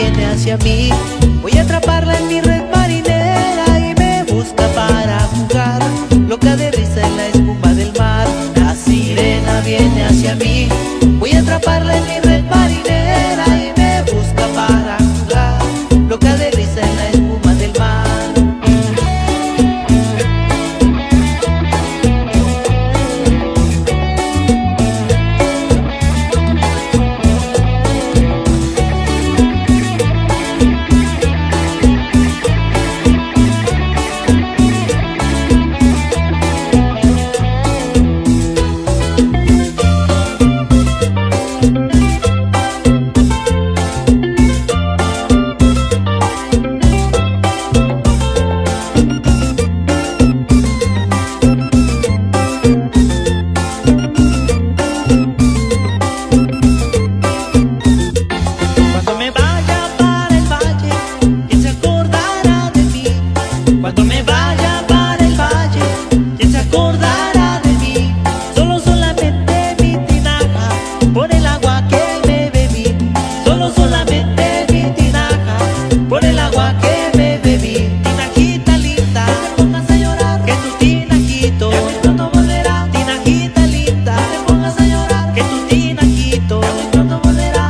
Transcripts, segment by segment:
viene hacia mí. Voy a atraparla en mi red marinera y me busca para jugar, loca de risa en la espuma del mar. La sirena viene hacia mí. Voy a atraparla en mi red marinera y me busca para jugar, loca de risa en la espuma del mar. Cuando me vaya para el valle, ¿quién se acordará de mí? Solo solamente mi tinaja, por el agua que me bebí. Solo solamente mi tinaja, por el agua que me bebí. Tinajita linda, no te pongas a llorar, que tu tinajito ya muy pronto volverá. Tinajita linda, no te pongas a llorar, que tu tinajito ya muy pronto volverá.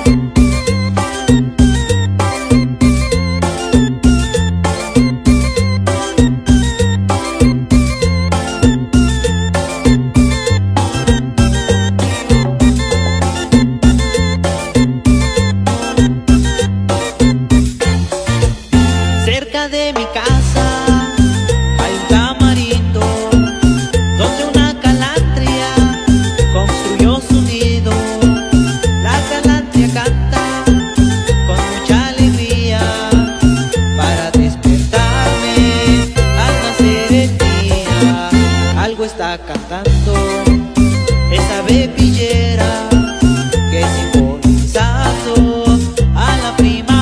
Cerca de mi casa hay un camarito donde una calandria construyó su nido. La calandria canta con mucha alegría para despertarme al nacer el día. Algo está cantando esa ave pillera que simbolizando a la primavera.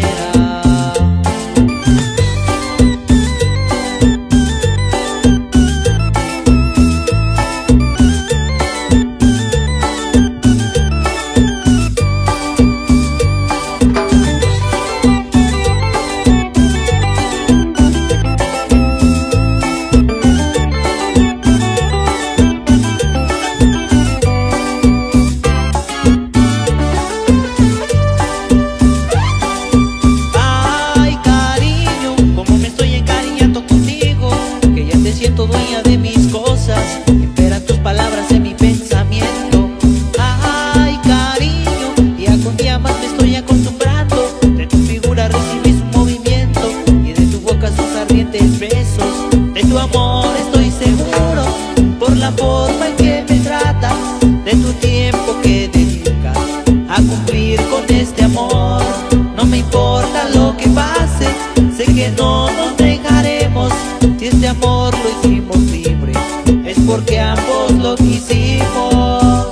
Siento dueña de mis cosas, esperan tus palabras en mi pensamiento. Ay, cariño, día con día más me estoy acostumbrando. De tu figura recibí su movimiento y de tu boca sus ardientes besos. De tu amor estoy seguro por la forma en que me tratas, de tu tiempo que dedicas a cumplir con este amor. No me importa lo que pase, sé que no nos dejaremos. Si este amor lo hicimos libre, es porque ambos lo quisimos.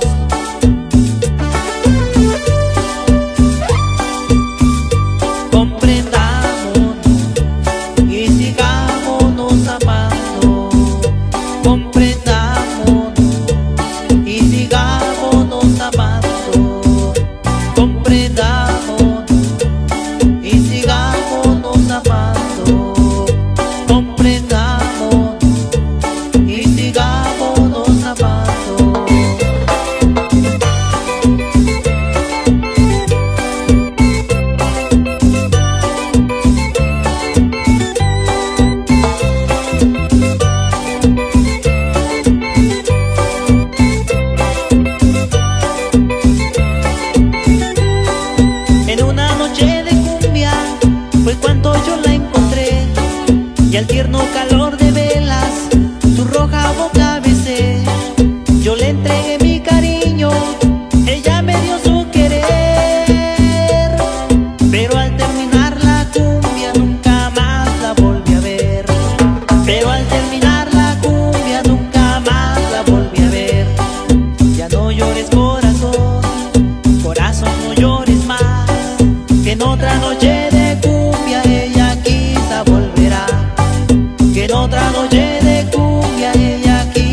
Comprendámonos y sigámonos amando. Comprendámonos y sigámonos amando. Comprendámonos y sigámonos amando. Comprendamos y sigámonos amando. En una noche de cumbia fue cuando yo la encontré, y al tierno calor de velas su roja boca besé. Yo le entregué mi cariño, ella me dio su querer, pero al terminar la cumbia nunca más la volví a ver. Pero al terminar la cumbia nunca más la volví a ver. Ya no llores, corazón, corazón, no llores más, que en otra noche de cumbia ella quizá volverá. Que en otra noche de cumbia ella quizá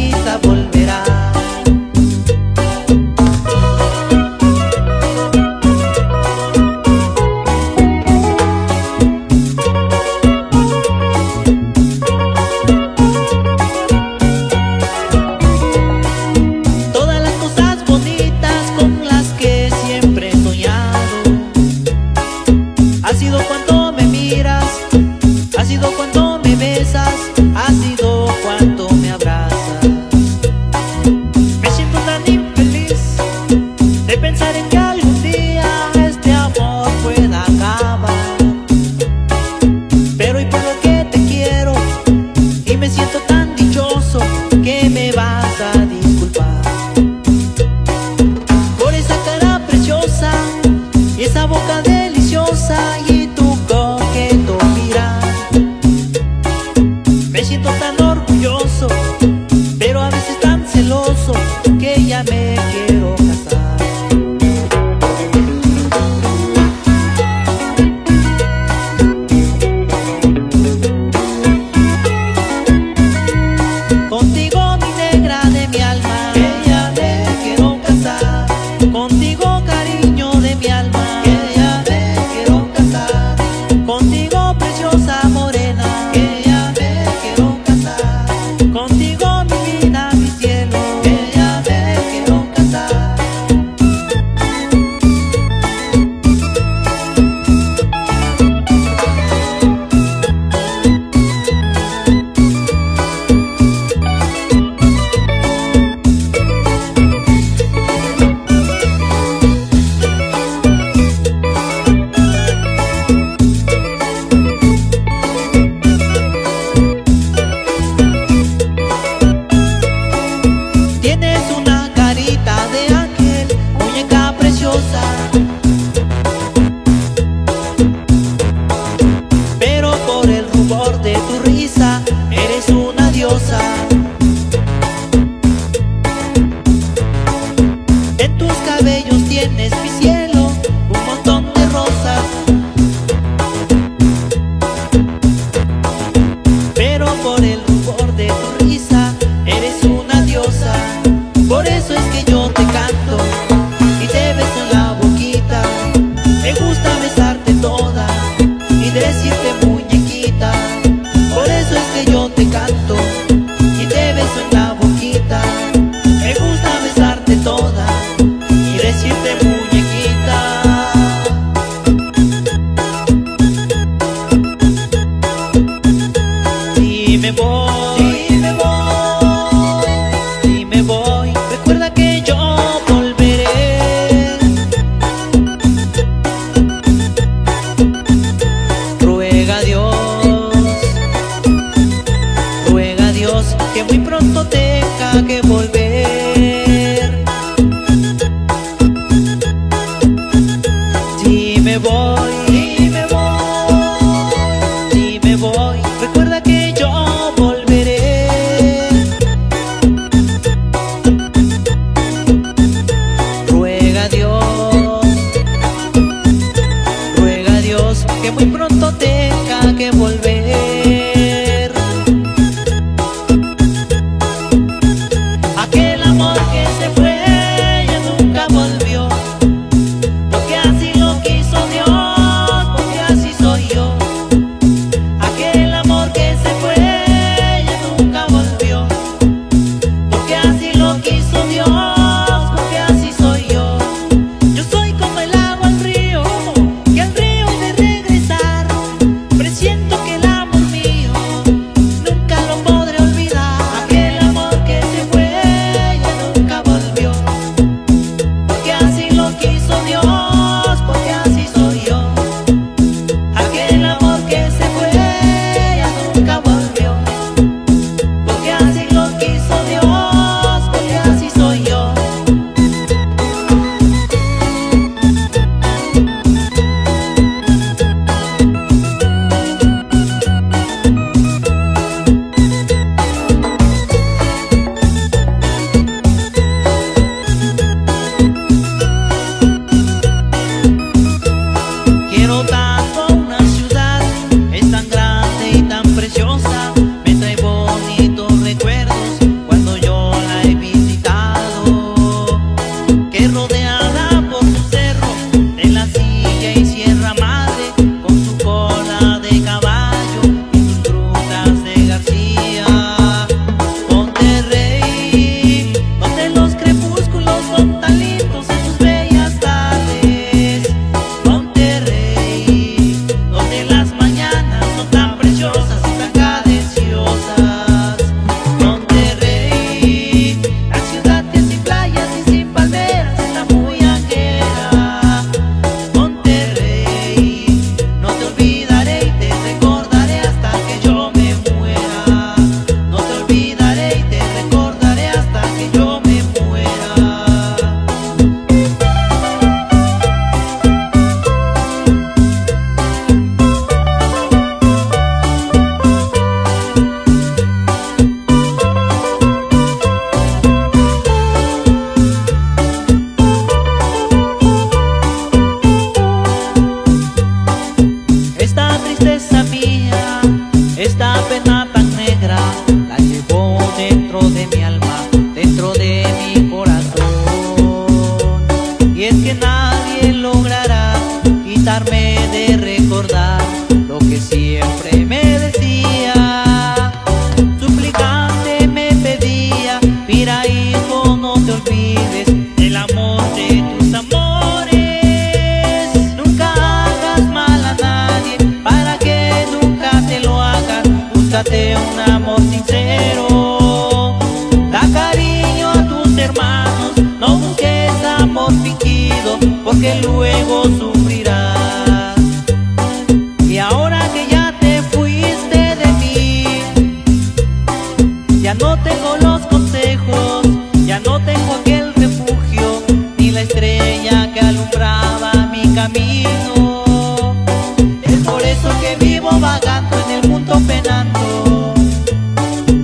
por el rubor de tu risa. Eres una diosa, por eso es que yo te canto y te beso en la boquita. Me gusta besarte toda y decirte muñequita. Por eso es que yo te canto y te beso en la boquita. Me gusta besarte toda y decirte muñequita. Si me voy, si me voy, si me voy, recuerda que yo volveré. Ruega a Dios que muy pronto tenga que volver. Si me voy, si me voy, si me voy, recuerda que yo volveré. Ruega a Dios que muy pronto tenga que volver. Aquel amor que se fue ya nunca volvió, porque así lo quiso Dios, porque así soy yo. Aquel amor que se fue ya nunca volvió, porque así lo quiso Dios, porque así soy yo. Yo soy como el agua al río, que al río de regresar. Presiento que el amor mío nunca lo podré olvidar. Aquel amor que se fue ya nunca volvió, porque así lo quiso Dios, porque así soy yo. Aquel amor que se fue ya nunca volvió, porque así lo quiso Dios, porque así soy yo. Quiero tanto una ciudad, es tan grande y tan preciosa. Me trae bonitos recuerdos cuando yo la he visitado. Que rodeada por su cerro de la Silla y Sierra Madre, con su cola de caballo y sus frutas de García. Monterrey, donde los crepúsculos son tan lindos en sus bellas tardes. Monterrey, donde las mañanas son tan preciosas y tan cadenciosas. Monterrey, la ciudad que sin playas y sin palmeras está muy ajena. Monterrey, no te olvidaré y te recordaré hasta que yo me muera. No te olvidaré y te recordaré hasta que yo me muera. Esta tristeza mía, esta pena tan negra, la llevo dentro de mi alma, dentro de mi corazón. Y es que nadie logrará quitarme de recordar lo que siempre me decía. Suplicante me pedía: mira hijo, no te olvides del amor de tus amores. Nunca hagas mal a nadie para que nunca te lo hagan. Búscate un amor sincero, da cariño a tus hermanos, no busques amor fingido, porque luego sufrirás. Y ahora que ya te fuiste de mí, ya no tengo los consejos, ya no tengo aquel refugio, ni la estrella que alumbraba mi camino. Es por eso que vivo vagando en el mundo penando.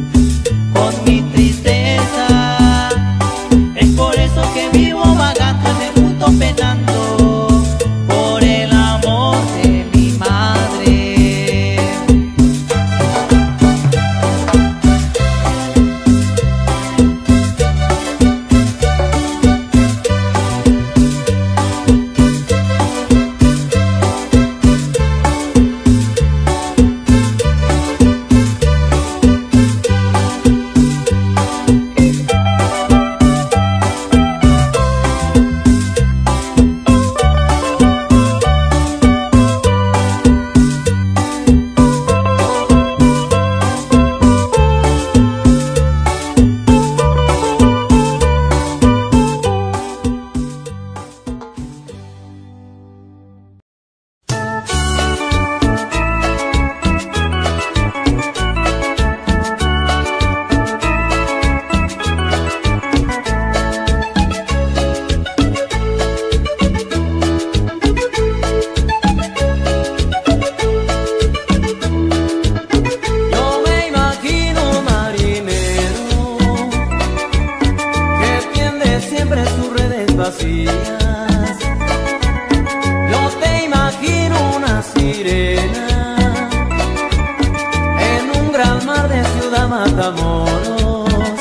Matamoros.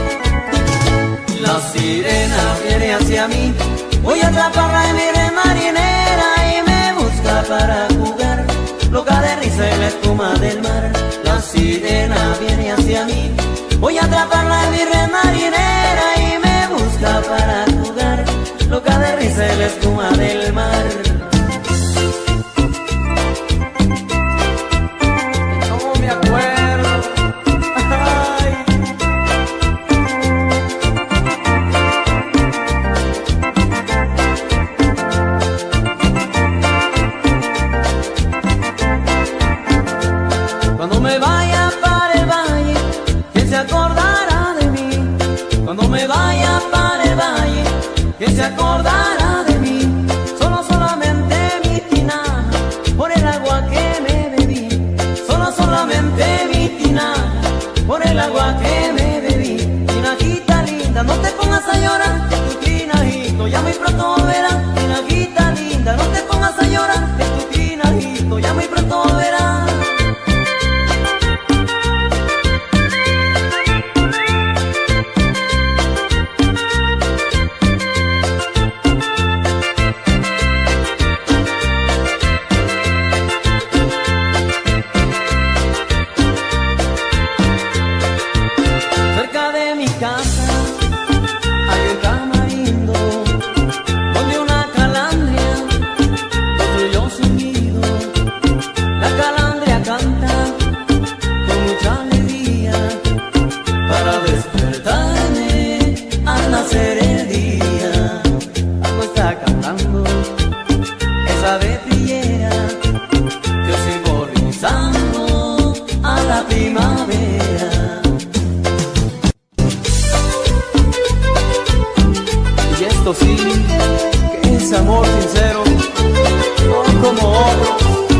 La sirena viene hacia mí, voy a atraparla en mi red marinera y me busca para jugar, loca de risa en la espuma del mar. La sirena viene hacia mí, voy a atraparla en mi red marinera y me busca para jugar, loca de risa en la espuma del mar. No me acuerdo. Ay. Cuando me vaya para el valle, ¿quién se acordará de mí? Cuando me vaya para el valle, ¿quién se acordará de mí? Solamente mi tinaja, por el agua que me bebí. Solamente mi tinaja, por el agua que me bebí. Tinajita linda, no te pongas a llorar, que tu tinajito ya muy pronto volverá. Tinajita linda, no te pongas a llorar, que tu tinajito ya muy pronto volverá. Esto sí, que es amor sincero, no como otro.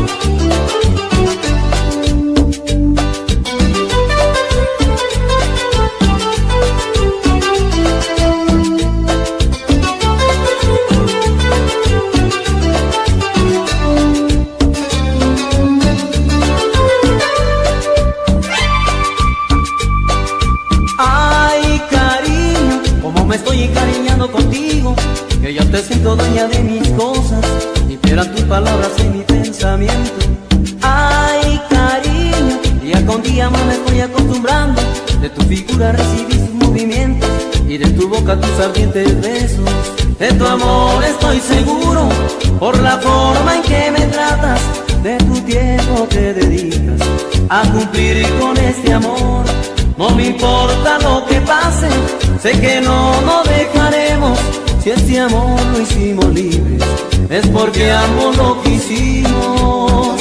Ay, cariño, como me estoy encariñando contigo, que ya te siento dueña de mis cosas, liberan tus palabras en mi pensamiento. Ay, cariño, día con día más me estoy acostumbrando, de tu figura recibí sus movimientos y de tu boca tus ardientes besos. De tu amor estoy seguro, por la forma en que me tratas, de tu tiempo que dedicas a cumplir con este amor. No me importa lo que pase, sé que no nos dejaremos. Si este amor lo hicimos libres, es porque ambos lo quisimos.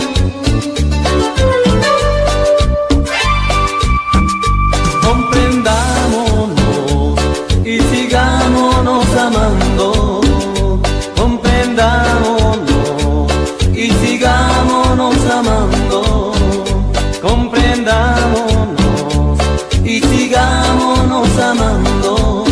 Comprendámonos y sigámonos amando. Comprendámonos y sigámonos amando. Comprendámonos y sigámonos amando.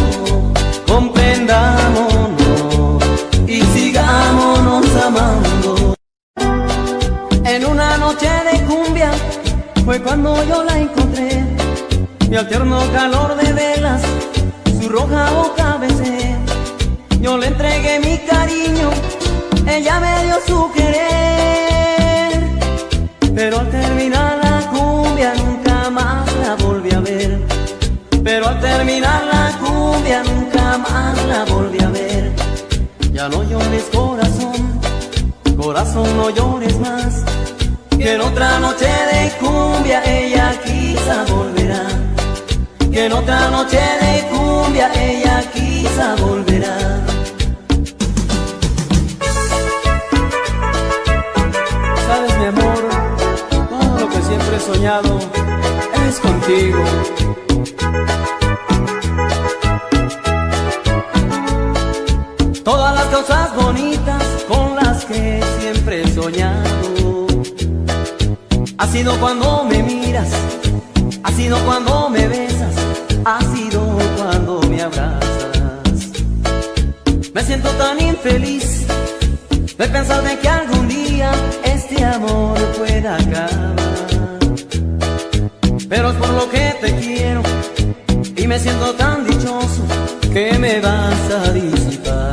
Comprendámonos y sigámonos amando. En una noche de cumbia fue cuando yo la encontré, y al tierno calor de velas su roja boca besé. Yo le entregué mi cariño, ella me dio su querer, pero al terminar la cumbia nunca más la volví a ver. Pero al terminar la cumbia nunca más la volví a ver. Ya no llores, corazón, corazón, no llores más, que en otra noche de cumbia ella quizá volverá. Que en otra noche de cumbia ella quizá volverá. Sabes, mi amor, todo lo que siempre he soñado es contigo. Todas las cosas bonitas con las que siempre he soñado, ha sido cuando me miras, ha sido cuando me besas, ha sido cuando me abrazas. Me siento tan infeliz de pensar de que algún día este amor pueda acabar. pero es por lo que te quiero y me siento tan dichoso que me vas a disipar.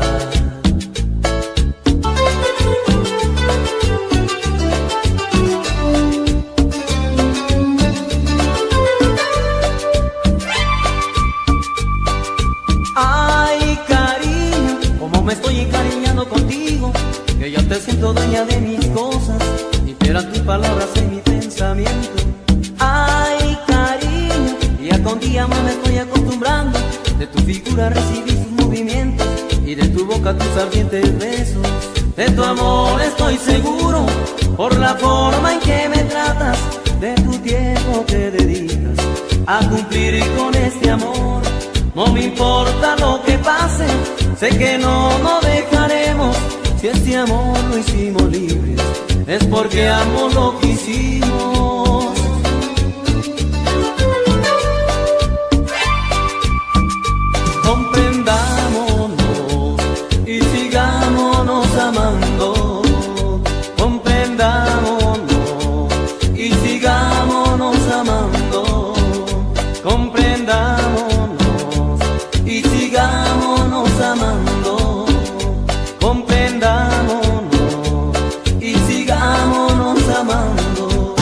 Ay, cariño, como me estoy encariñando contigo, que ya te siento dueña de mis cosas, esperan tus palabras en mi pensamiento. Ay, cariño, día con día más me estoy acostumbrando, de tu figura recibí sus movimientos y de tu boca tus ardientes besos. De tu amor estoy seguro, por la forma en que me tratas, de tu tiempo que dedicas a cumplir con este amor. No me importa lo que pase, sé que no nos dejaremos. Si este amor lo hicimos libres, es porque amo lo que hicimos. Comprendámonos y sigámonos amando. Comprendámonos y sigámonos amando. Comprendámonos y sigámonos amando. Comprendámonos y sigámonos amando.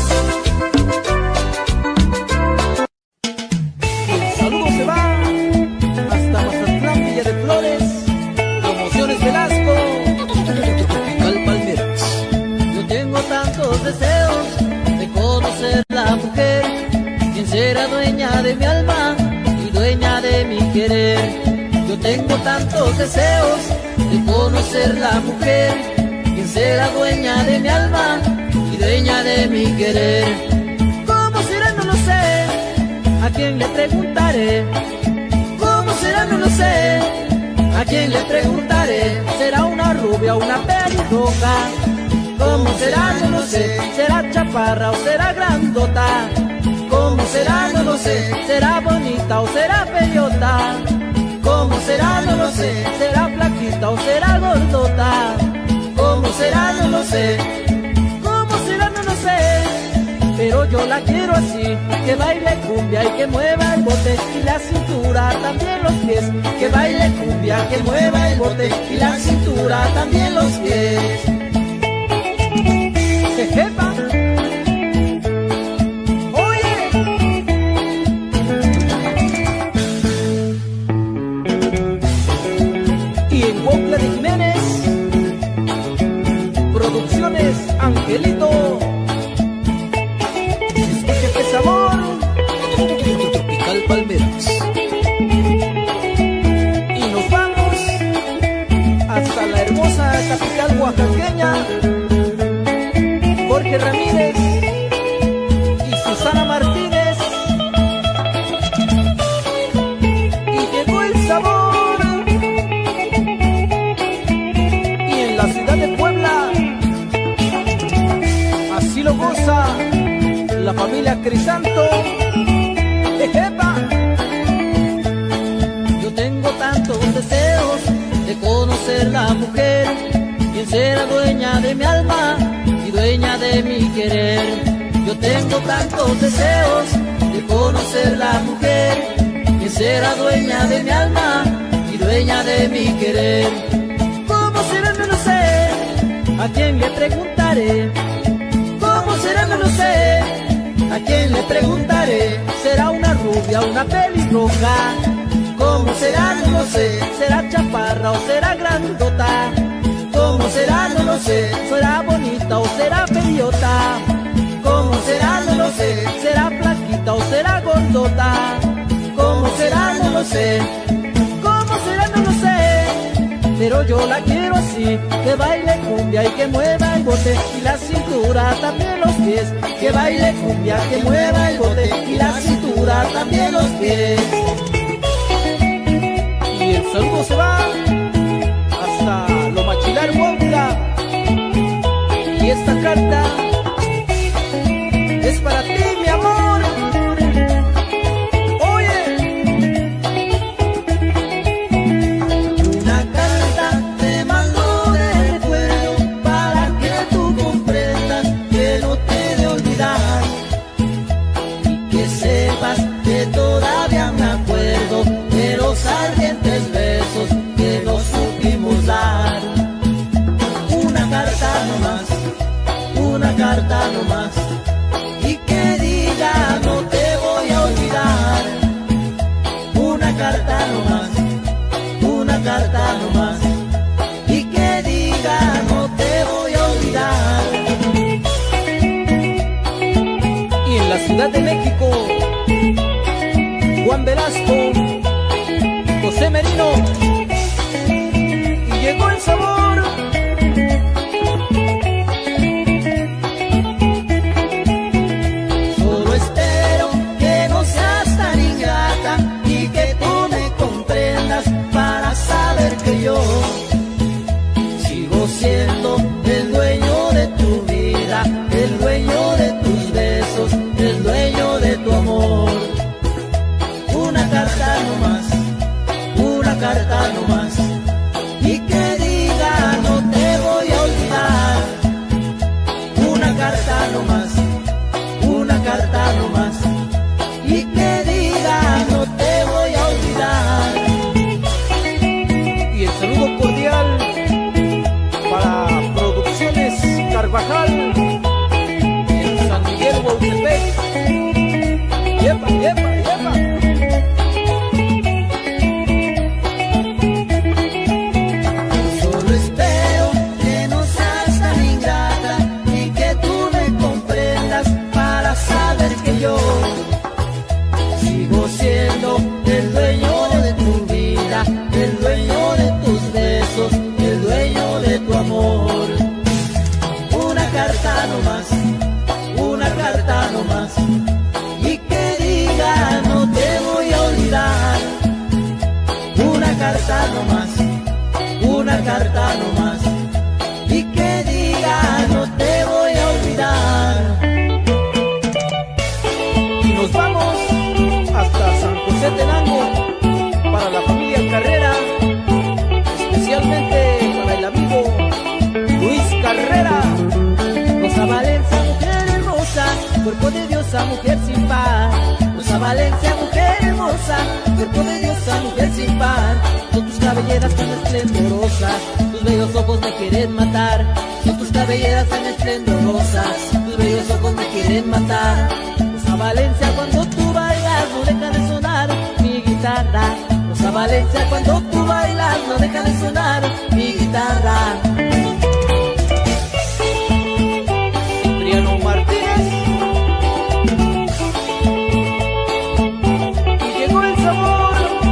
El saludo se va hasta Mazatlán, Villa de Flores, Promociones Velasco, Tropical Palmeras. Yo tengo tantos deseos de conocer la mujer, quien será dueña de mi alma y dueña de mi querer. Yo tengo tantos deseos de conocer la mujer, quien será dueña de mi alma y dueña de mi querer. ¿Cómo será? No lo sé, ¿a quién le preguntaré? ¿Cómo será? No lo sé, ¿a quién le preguntaré? ¿Será una rubia o una pelirroja? ¿Cómo será? No lo sé, ¿será chaparra o será grandota? ¿Cómo será? No lo sé, ¿será bonita o será bellota? ¿Cómo será? No lo sé, ¿será flaquita o será gordota? ¿Cómo será? No lo sé, ¿cómo será? No lo sé, pero yo la quiero así, que baile cumbia y que mueva el bote y la cintura, también los pies. Que baile cumbia, que mueva el bote y la cintura, también los pies. Que jefa. De Jiménez, Producciones Angelito, escuche este sabor, Tropical Palmeras. Y nos vamos hasta la hermosa capital oaxaqueña, Jorge Ramírez y Susana Martínez. Y llegó el sabor. La ciudad de Puebla, así lo goza la familia Crisanto. ¡Ejepa! Yo tengo tantos deseos de conocer la mujer, quien será dueña de mi alma y dueña de mi querer. Yo tengo tantos deseos de conocer la mujer, quien será dueña de mi alma y dueña de mi querer. ¿Cómo será? No lo sé, ¿a quién le preguntaré? ¿Cómo será? No lo sé, ¿a quién le preguntaré? ¿Será una rubia o una pelirroja? ¿Cómo será? No lo sé, ¿será chaparra o será grandota? ¿Cómo será? No lo sé, ¿será bonita o será bellota? ¿Cómo será? No lo sé, ¿será flaquita o será gordota? ¿Cómo será? No lo sé, ¿cómo será? No lo sé, pero yo la quiero así, que baile cumbia y que mueva el bote y la cintura, también los pies. Que baile cumbia, que mueva el bote y la cintura, también los pies. Y el saludo se va hasta Lo Machilar, Huautla. Y esta carta es para ti, mi amor. que sepas que todavía me acuerdo de los ardientes besos que nos supimos dar. Una carta nomás, una carta nomás, y que diga no te voy a olvidar. Una carta nomás, una carta nomás, y que diga no te voy a olvidar. Y en la Ciudad de México, Juan Velasco, José Merino, y llegó el sabor. Solo espero que no seas tan ingrata y que tú me comprendas para saber que yo sigo siendo el dueño de tu vida, el dueño de tus besos, el dueño de tu amor. Una carta nomás, una carta nomás, y que diga no te voy a olvidar. Una carta nomás, una carta nomás, y que diga no te voy a olvidar. Y el saludo cordial para Producciones Carvajal en San Miguel, Huautepec. ¡Yepa, yepa, yepa! Solo espero que no seas tan ingrata y que tú me comprendas para saber que yo sigo siendo el dueño de tu vida, el dueño de tus besos, el dueño de tu amor. Una carta nomás, una carta nomás, y que diga no te voy a olvidar. Una carta nomás, una carta nomás, y que diga no te voy a olvidar. Y nos vamos hasta San José Tenango para la familia Carrera, especialmente para el amigo Luis Carrera. Rosa Valencia, mujer hermosa, cuerpo de diosa, mujer sin par. Rosa Valencia, mujer hermosa, cuerpo de diosa, mujer sin par. Son tus cabelleras tan esplendorosas, tus bellos ojos me quieren matar. Son tus cabelleras tan esplendorosas, tus bellos ojos me quieren matar. Rosa Valencia, cuando tú bailas no deja de sonar mi guitarra. Rosa Valencia, cuando tú bailas no deja de sonar mi guitarra. Cipriano Martínez, y llegó el sabor.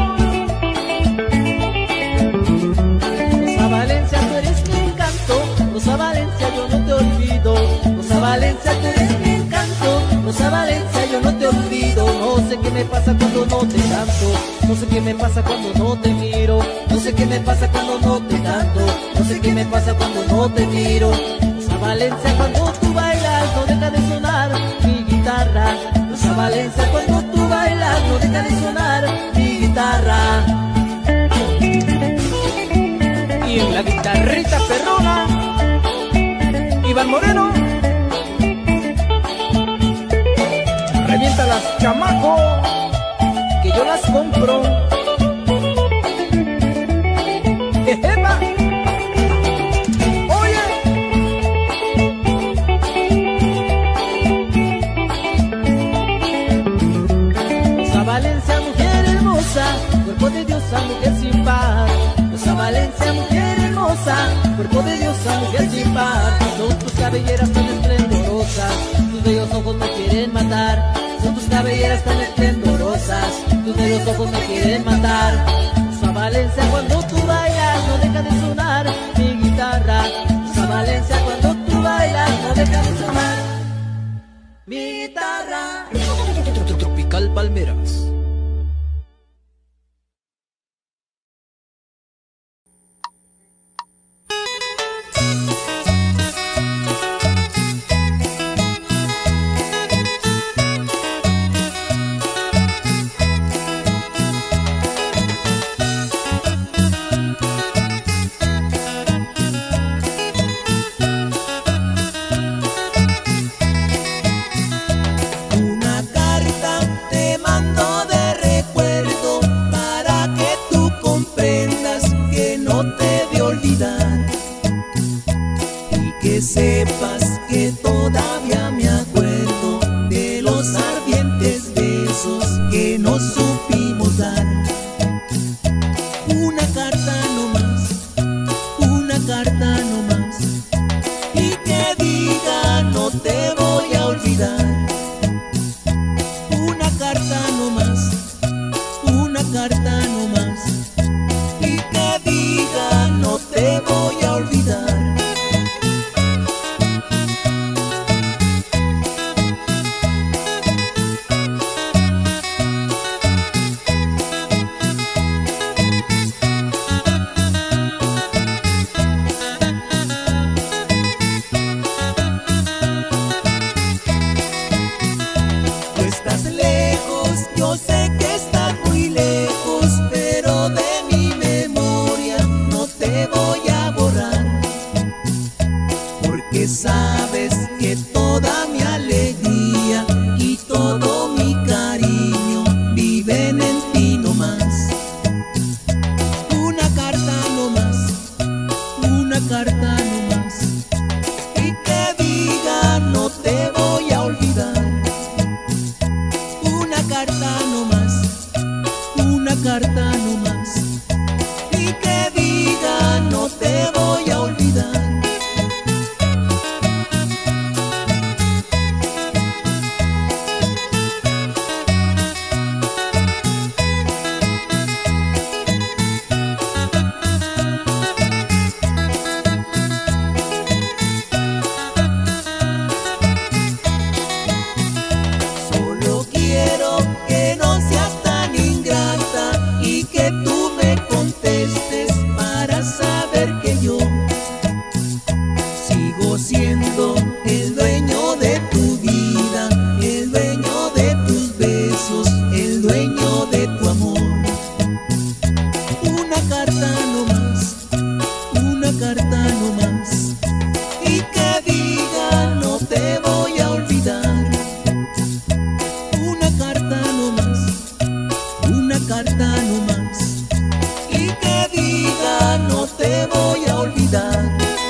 Rosa Valencia, tú eres mi encanto. Rosa Valencia, yo no te olvido. Rosa Valencia, tú eres mi encanto. Rosa Valencia, yo no te olvido. No sé qué me pasa cuando no te canto. No sé qué me pasa cuando no te miro. No sé qué me pasa cuando no te canto. No sé qué me pasa cuando no te miro. Rosa Valencia, cuando tú bailas no deja de sonar mi guitarra. Rosa Valencia, cuando tú bailas no deja de sonar mi guitarra. Y en la guitarrita perrona, Iván Moreno. Revienta las chamaco, que yo las compro. ¡Epa! ¡Oye! Rosa Valencia, mujer hermosa, cuerpo de diosa, mujer sin par. Rosa Valencia, mujer hermosa, cuerpo de diosa, mujer sin par. Son tus cabelleras tan esplendorosas, tus bellos ojos me quieren matar. Son tus cabelleras tan esplendorosas, tus bellos ojos me quieren matar. Rosa Valencia, cuando tú bailas no deja de sonar mi guitarra. Rosa Valencia, cuando tú bailas no deja de sonar mi guitarra. Tropical Palmeras. Una carta carta nomás, una carta nomás, y que diga no te voy a olvidar. Siendo el dueño de tu vida, el dueño de tus besos, el dueño de tu amor. Una carta nomás, una carta nomás, y que diga no te voy a olvidar. Una carta nomás, una carta nomás, y que diga no te voy a olvidar.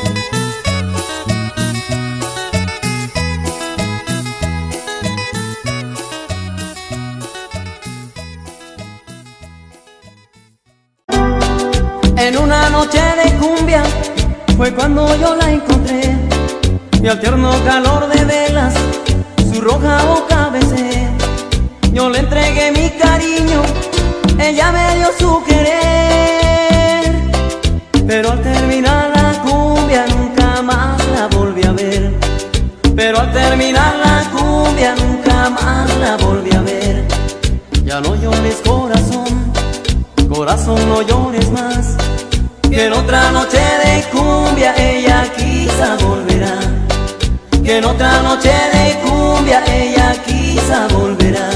En una noche de cumbia fue cuando yo la encontré, y al tierno calor de velas su roja boca besé. Yo le entregué mi cariño, ella me dio su querer, pero al terminar la cumbia nunca más la volví a ver. Pero al terminar la cumbia nunca más la volví a ver. Ya no llores corazón, corazón no llores más, que en otra noche de cumbia ella quizá volverá. Que en otra noche de cumbia ella quizá volverá.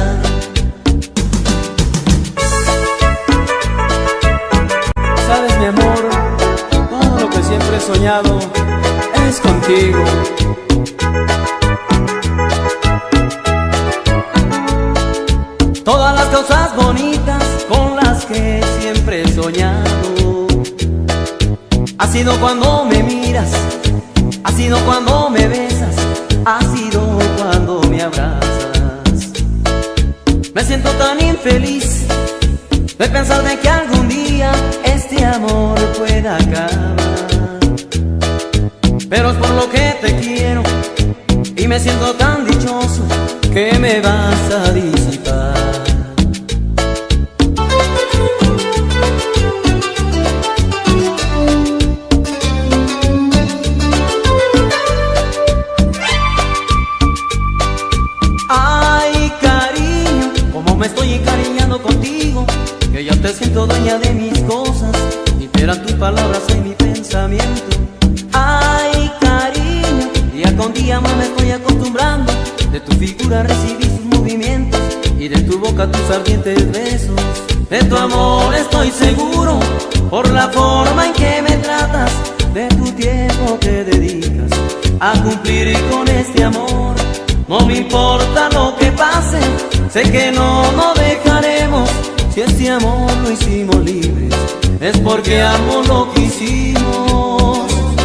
Sabes mi amor, todo lo que siempre he soñado es contigo. Todas las cosas bonitas con las que siempre he soñado, ha sido cuando me miras, ha sido cuando me besas, ha sido cuando me abrazas. Me siento tan infeliz de pensar de que algún día este amor pueda acabar, pero es por lo que te quiero y me siento tan dichoso que me vas a disipar. Me estoy encariñando contigo, que ya te siento dueña de mis cosas, imperan tus palabras en mi pensamiento. Ay, cariño, día con día más me estoy acostumbrando, de tu figura recibí sus movimientos y de tu boca tus ardientes besos. De tu amor estoy seguro, por la forma en que me tratas, de tu tiempo que dedicas a cumplir con este amor. No me importa lo que pase, sé que no nos dejaremos. Si este amor lo hicimos libres, es porque ambos lo quisimos.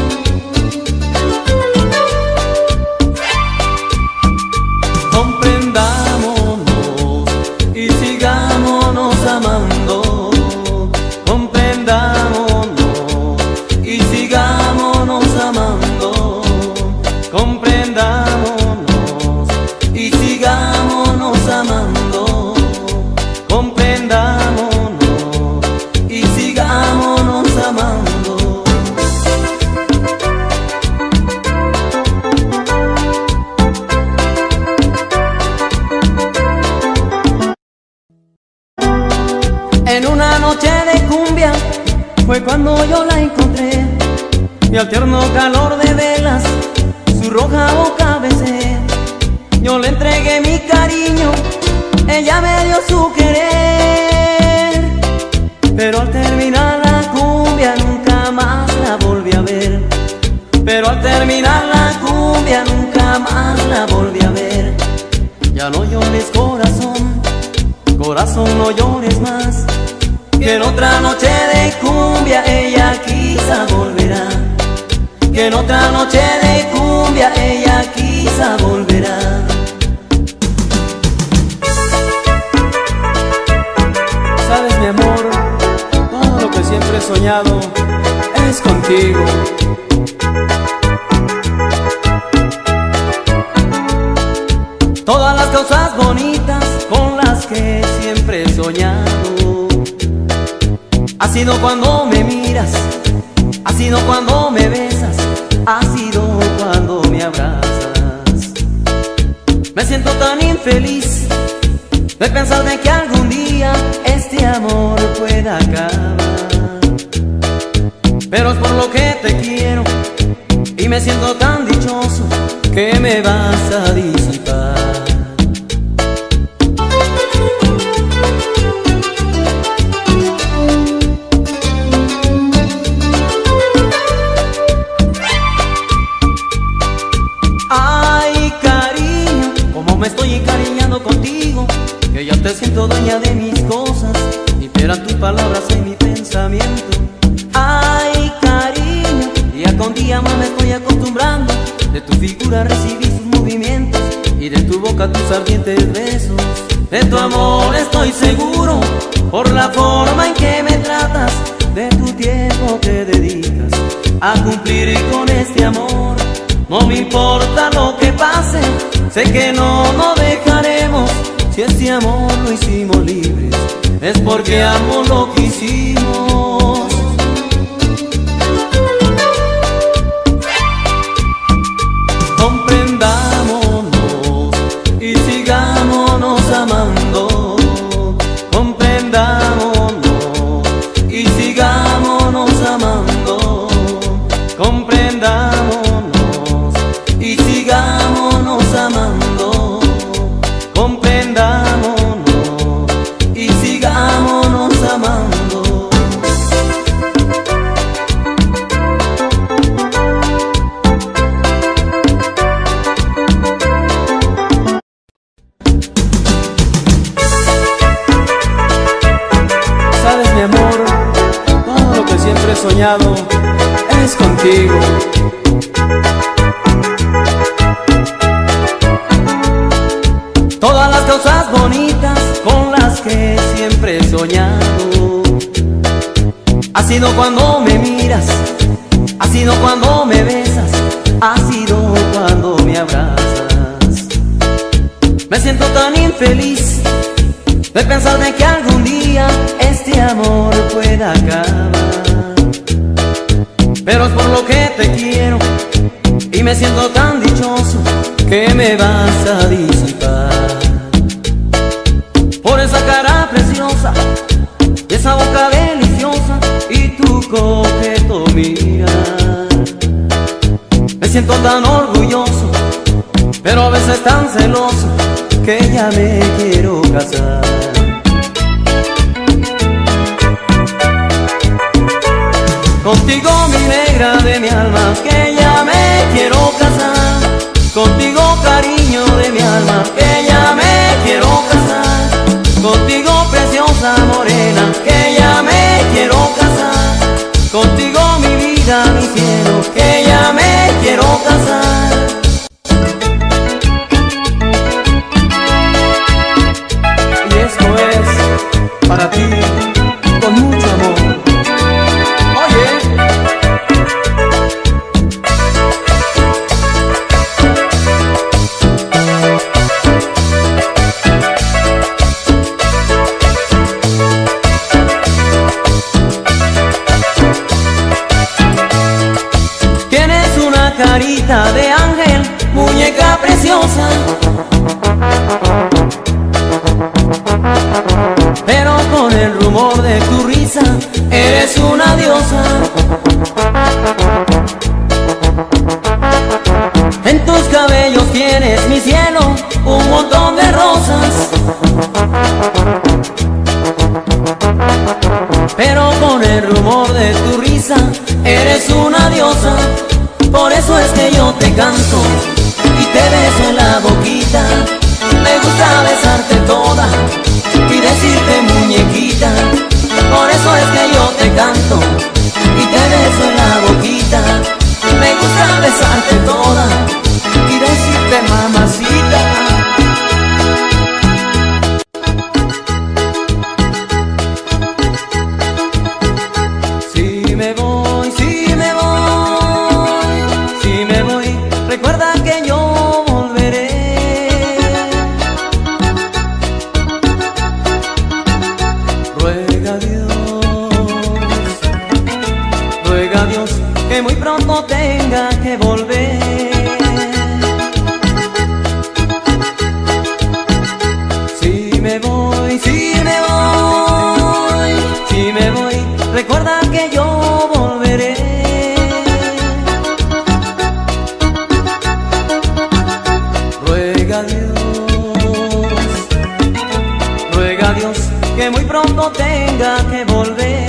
Comprendámonos y sigámonos amando. Comprendámonos y sigámonos amando. Comprendámonos y sigámonos amando. Comprendámonos y sigámonos amando. En una noche de cumbia fue cuando yo la encontré, y al tierno calor de velas su roja boca besé. Yo le entregué mi cariño, ella me dio su querer, pero al terminar la cumbia nunca más la volví a ver. Pero al terminar la cumbia nunca más la volví a ver. Ya no llores corazón, corazón no llores más, que en otra noche de cumbia ella quizá volverá. Que en otra noche de cumbia ella quizá volverá. soñado es contigo. Todas las cosas bonitas con las que siempre he soñado. Ha sido cuando me miras, ha sido cuando me besas, ha sido cuando me abrazas. Me siento tan infeliz de pensar de que algún día este amor pueda acabar. Pero es por lo que te quiero y me siento tan dichoso que me vas a disipar. Ay, cariño, como me estoy encariñando contigo, que ya te siento dueña de mis cosas, imperan tus palabras en mi pensamiento. Ay, cariño, día con día más me estoy acostumbrando. De tu figura recibí sus movimientos y de tu boca tus ardientes besos. De tu amor estoy seguro por la forma en que me tratas, de tu tiempo que dedicas a cumplir con este amor. No me importa lo que pase, sé que no nos dejaremos. Si este amor lo hicimos libres, es porque amo lo que hicimos. Comprendámonos y sigámonos amando. Comprendámonos y sigámonos amando. Comprendámonos y sigámonos amando. Comprendámonos y sigámonos amando. Sabes, mi amor, todo lo que siempre he soñado es contigo. Todas las cosas bonitas con las que siempre he soñado. Ha sido cuando me miras, ha sido cuando me besas, ha sido cuando me abrazas. Me siento tan infeliz de pensar de que algún día este amor pueda acabar. Pero es por lo que te quiero y me siento tan dichoso que me vas a disipar. Por esa cara preciosa, esa boca deliciosa y tu coqueto mirar. Me siento tan orgulloso, pero a veces tan celoso, que ya me quiero casar. Contigo, mi negra de mi alma, que ya me quiero casar. Contigo, cariño de mi alma, que ya me quiero casar. Contigo, preciosa morena, que ya me quiero casar. Contigo, mi vida, mi cielo, que ya me quiero casar. Y esto es para ti, con mucho amor. Oye, carita de ángel, muñeca preciosa, pero con el rumor de tu risa eres una diosa. En tus cabellos tienes, mi cielo, un montón de rosas, pero con el rumor de tu risa eres una diosa. Por eso es que yo te canto y te beso en la boquita. Me gusta besarte toda y decirte muñequita. Por eso es que yo te canto y te beso en la boquita. Me gusta besarte toda y decirte mamacita. Sí, Dios que muy pronto tenga que volver.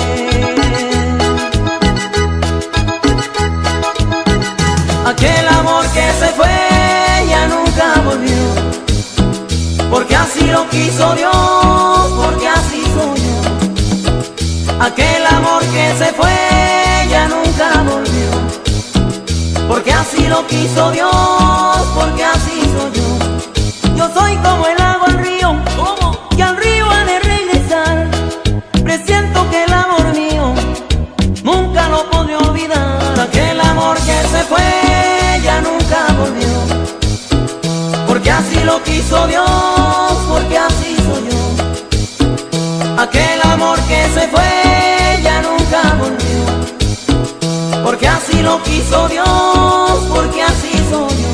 Aquel amor que se fue ya nunca volvió, porque así lo quiso Dios, porque así soy yo. Aquel amor que se fue ya nunca volvió, porque así lo quiso Dios, porque así soy yo. Yo soy como el agua al río, que al río ha de regresar. Presiento que el amor mío nunca lo podré olvidar. Aquel amor que se fue ya nunca volvió, porque así lo quiso Dios, porque así soy yo. Aquel amor que se fue ya nunca volvió, porque así lo quiso Dios, porque así soy yo.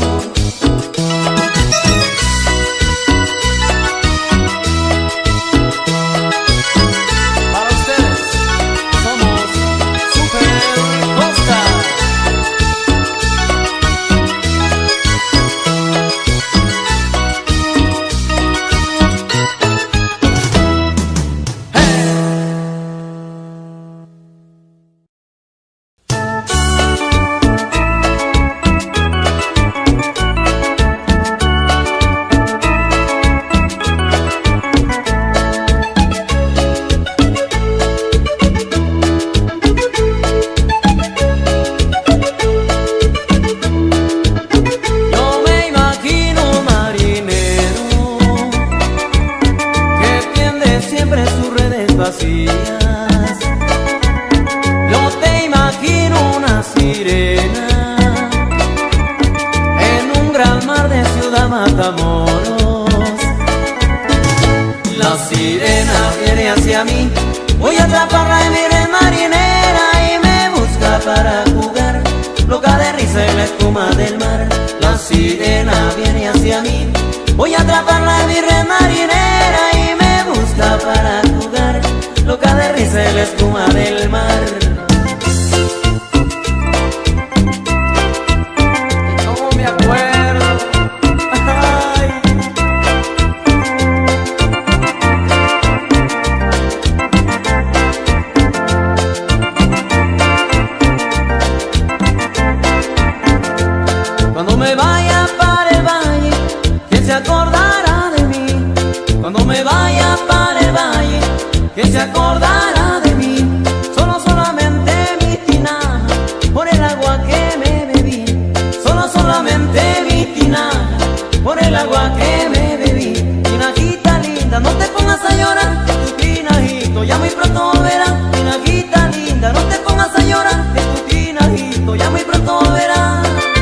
Yo te imagino una sirena en un gran mar de Ciudad Matamoros. La sirena viene hacia mí, voy a atraparla en mi red marinera y me busca para jugar, loca de risa en la espuma del mar. La sirena viene hacia mí, voy a atraparla en mi red marinera y me busca para jugar, loca de risa en la espuma del mar. ¿Cómo me acuerdo? Ay. Cuando me vaya para el valle, ¿quién se acordará de mí? Cuando me vaya para el valle, ¿quién se acordará de mí? Solamente mi tinaja, por el agua que me bebí. Solamente mi tinaja, por el agua que me bebí. Tinajita linda, no te pongas a llorar, que tu tinajito ya muy pronto volverá. Tinajita linda, no te pongas a llorar, que tu tinajito ya muy pronto volverá.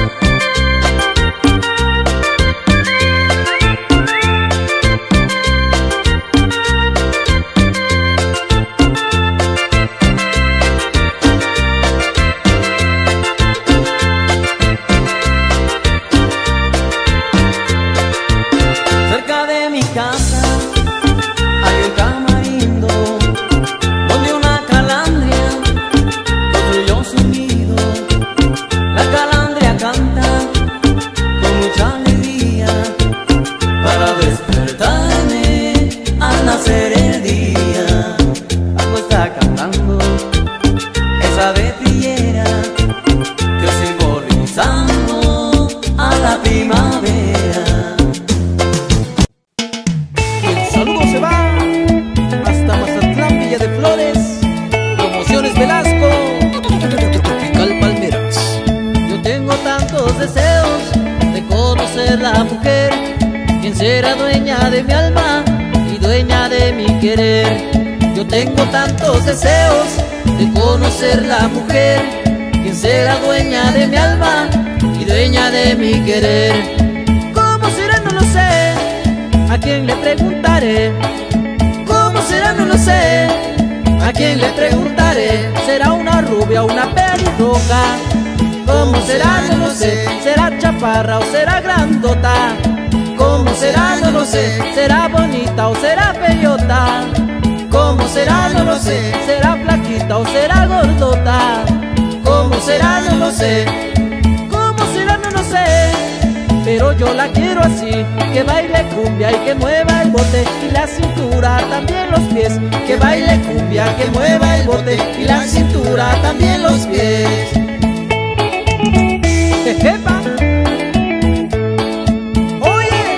La mujer, quien será dueña de mi alma y dueña de mi querer. Yo tengo tantos deseos de conocer la mujer, quien será dueña de mi alma y dueña de mi querer. ¿Cómo será? No lo sé, ¿a quién le preguntaré? ¿Cómo será? No lo sé, ¿a quién le preguntaré? ¿Será una rubia o una pelirroja? ¿Cómo será? No lo sé. ¿Será chaparra o será grandota? ¿Cómo será? No lo sé. ¿Será bonita o será bellota? ¿Cómo será? No lo sé. ¿Será flaquita o será gordota? ¿Cómo será? No lo sé. ¿Cómo será? No lo sé. pero yo la quiero así, que baile cumbia y que mueva el bote y la cintura, también los pies. Que baile cumbia, que mueva el bote y la cintura, también los pies. Jejepa. Oye.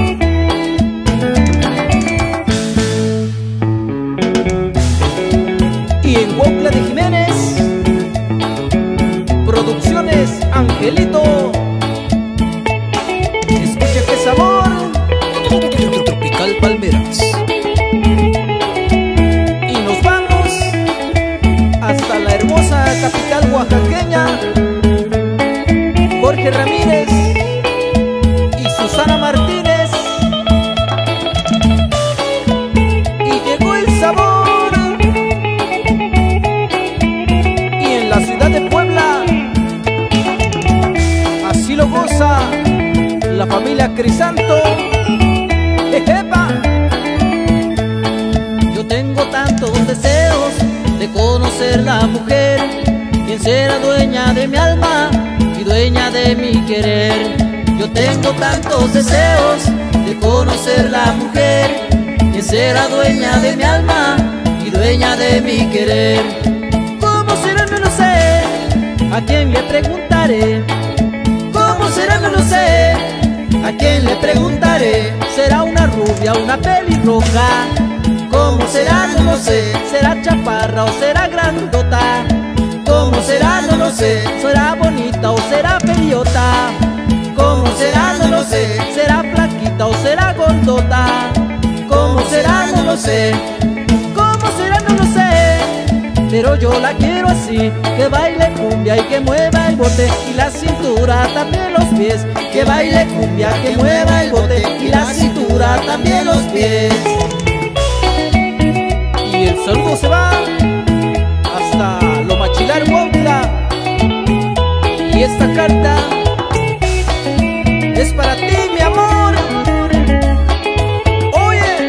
Y en Huautla de Jiménez, Producciones Angelito. Escucha qué sabor. Tropical Palmeras. Y nos vamos hasta la hermosa capital oaxaqueña. Jorge Ramírez y Susana Martínez. Y llegó el sabor. Y en la ciudad de Puebla, así lo goza la familia Crisanto. Ejepa. Yo tengo tantos deseos de conocer la mujer, quien será dueña de mi alma y dueña de mi querer. Yo tengo tantos deseos de conocer la mujer, quien será dueña de mi alma y dueña de mi querer. ¿Cómo será? No lo sé, ¿a quién le preguntaré? ¿Cómo será? No lo sé, ¿a quién le preguntaré? ¿Será una rubia, una pelirroja? ¿Cómo será? No lo sé. ¿Será chaparra o será grandota? ¿Cómo será? No lo sé. ¿Será bonita o será peliota? ¿Cómo será? No lo sé. ¿Será flaquita o será gordota? ¿Cómo será? No lo sé. ¿Cómo será? No lo sé. Pero yo la quiero así, que baile cumbia y que mueva el bote y la cintura, también los pies. Que baile cumbia, que mueva el bote y la cintura, también los pies. Y el saludo se va hasta Lomachilar, Huautla. Y esta carta es para ti, mi amor. Oye.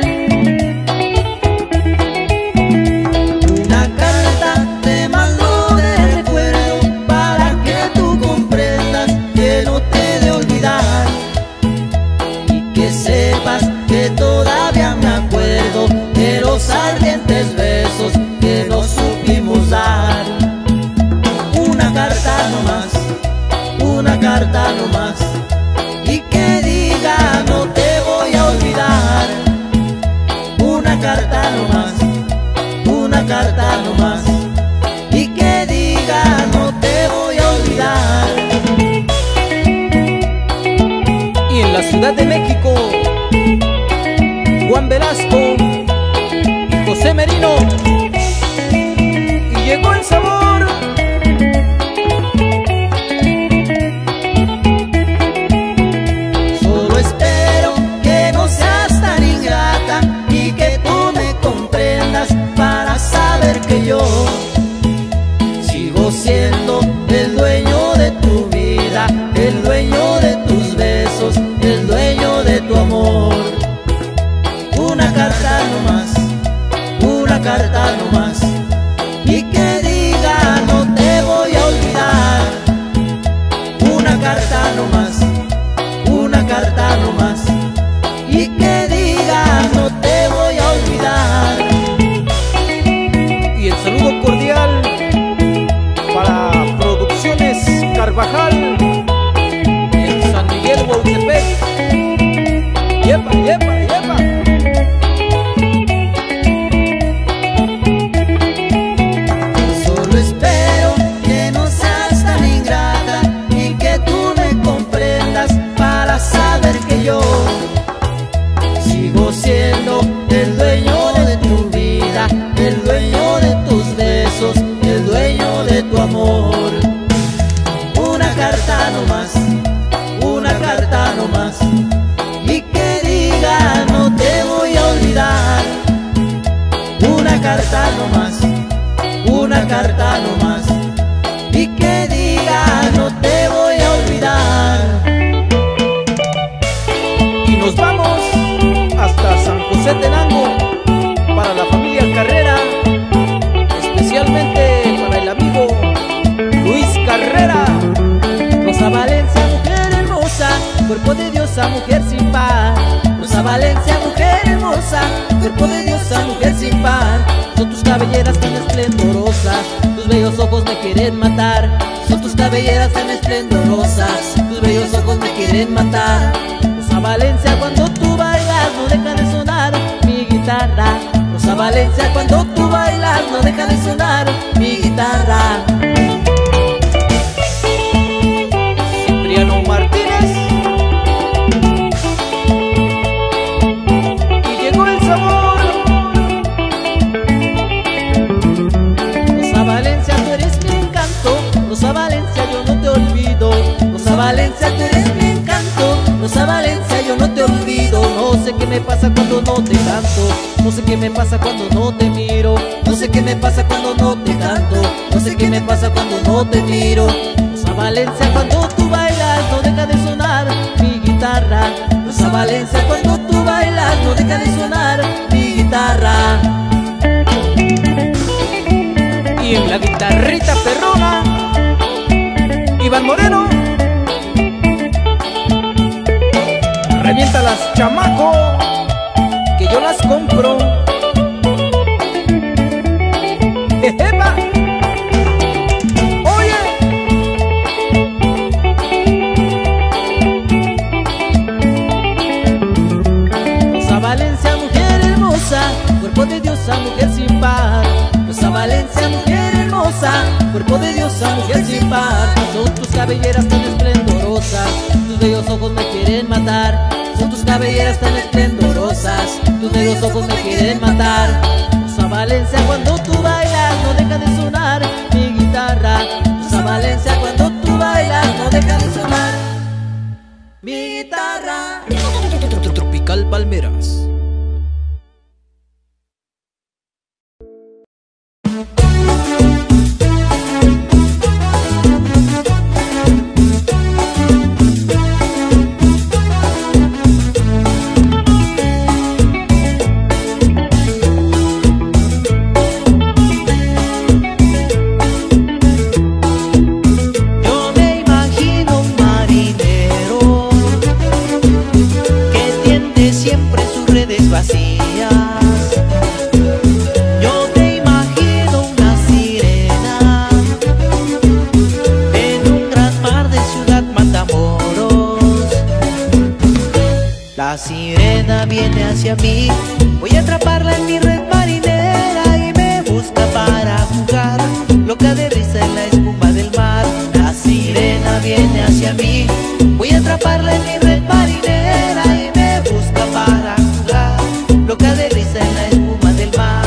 Una carta te mando de recuerdo para que tú comprendas que no te he de olvidar y que sepas que todavía me acuerdo de los ardientes besos que nos supimos dar. Una carta nomás, una carta nomás, y que diga no te voy a olvidar. Una carta nomás, una carta nomás, y que diga no te voy a olvidar. Y en la Ciudad de México, Juan Velasco y José Merino. Y llegó el sabor. Solo espero que no seas tan ingrata y que tú me comprendas para saber que yo sigo siendo el dueño de tu vida, el dueño de tus besos, el dueño de tu amor. Una carta nomás, una carta nomás, y que diga no te voy a olvidar. Una carta nomás, una carta nomás, y que diga no te voy a olvidar. Y el saludo cordial para Producciones Carvajal en San Miguel, Huautepec. Yepa, yepa, yepa. Solo espero que no seas tan ingrata y que tú me comprendas para saber que yo sigo siendo el dueño de tu vida, el dueño de tus besos, el dueño de tu amor. Una carta nomás, una carta nomás, y que diga no te voy a olvidar. Una carta nomás, una carta nomás, y que diga no te voy a olvidar. Y nos vamos hasta San José Tenango para la familia Carrera, especialmente para el amigo Luis Carrera. Rosa Valencia, mujer hermosa, cuerpo de diosa, mujer sin par. Rosa Valencia, mujer hermosa, cuerpo de diosa, mujer sin par. Son tus cabelleras tan esplendorosas, tus bellos ojos me quieren matar. Son tus cabelleras tan esplendorosas, tus bellos ojos me quieren matar. Rosa Valencia, cuando tú bailas no deja de sonar mi guitarra. Rosa Valencia, cuando tú bailas no deja de sonar mi guitarra. Cipriano Martínez, y llegó el sabor. Rosa Valencia, tú eres mi encanto. Rosa Valencia, yo no te olvido. Rosa Valencia, tú eres mi encanto. Rosa Valencia, yo no te olvido. No sé qué me pasa cuando no te canto. No sé qué me pasa cuando no te miro. No sé qué me pasa cuando no te canto. No sé qué me pasa cuando no te miro. Rosa Valencia, cuando tú bailas no deja de sonar mi guitarra. Rosa Valencia, cuando tú bailas no deja de sonar mi guitarra. Y en la guitarrita perrona, Iván Moreno. Reviéntalas, chamaco, que yo las compro. ¡Epa! ¡Oye! Rosa Valencia, mujer hermosa, cuerpo de diosa, mujer sin par. Rosa Valencia, mujer hermosa, cuerpo de diosa, mujer sin par. Son tus cabelleras tan esplendorosas, tus bellos ojos me quieren matar. Son tus cabelleras tan esplendorosas, tus bellos ojos me quieren matar. Rosa Valencia, cuando tú bailas no deja de sonar mi guitarra. Rosa Valencia, cuando tú bailas no deja de sonar mi guitarra. Tropical Palmeras. La sirena viene hacia mí, voy a atraparla en mi red marinera y me busca para jugar, loca de risa en la espuma del mar. La sirena viene hacia mí, voy a atraparla en mi red marinera y me busca para jugar, loca de risa en la espuma del mar.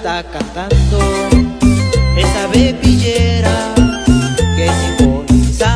Cantando esa bebillera que simboliza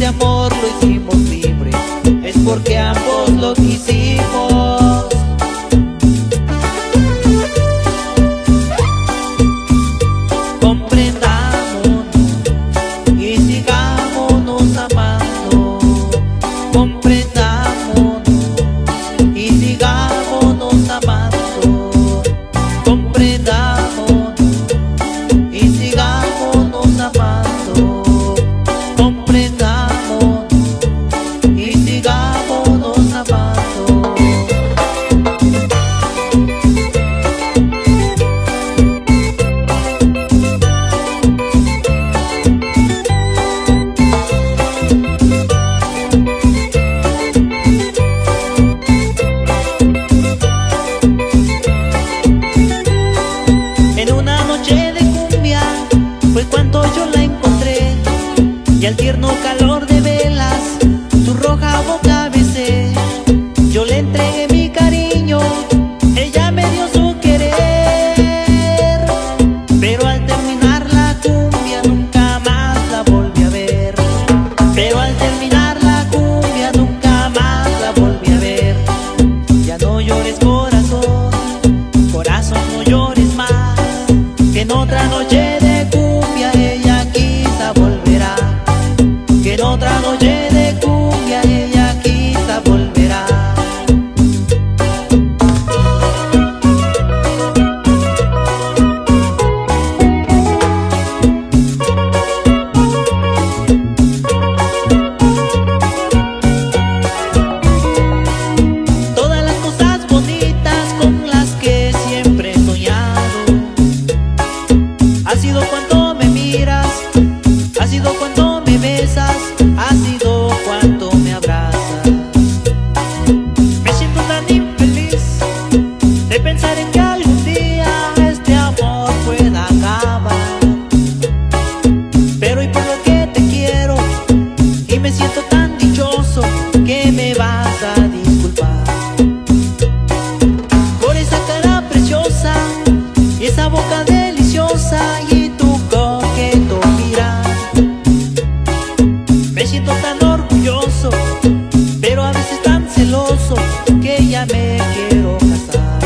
amor lo hicimos libre, es porque ambos lo quisimos. Comprendámonos y sigámonos amando. Comprendámonos y sigámonos amando. Comprendámonos y sigámonos amando. Comprendámonos y sigámonos amando. En una noche de cumbia fue cuando yo la encontré, y al tierno calor de velas su roja boca besé. Yo le entregué mi cariño, ella me dio su querer, pero al terminar la cumbia nunca más la volví a ver. Pero al terminar la cumbia nunca más la volví a ver. Ya no llores, corazón, corazón, no llores más, que en otra noche de cumbia ella quizá volverá. Que en otra noche de cumbia ella quizá volverá. Todas las cosas bonitas con las que siempre he soñado ha sido cuando me miras, ha sido cuando me besas, ha sido cuando me abrazas. Me siento tan infeliz de pensar en que algún día este amor pueda acabar. Pero hoy por lo que te quiero y me siento tan dichoso que me vas a disculpar por esa cara preciosa y esa boca deliciosa y tu coqueto mirar. Me siento tan orgulloso, pero a veces tan celoso, que ya me quiero casar.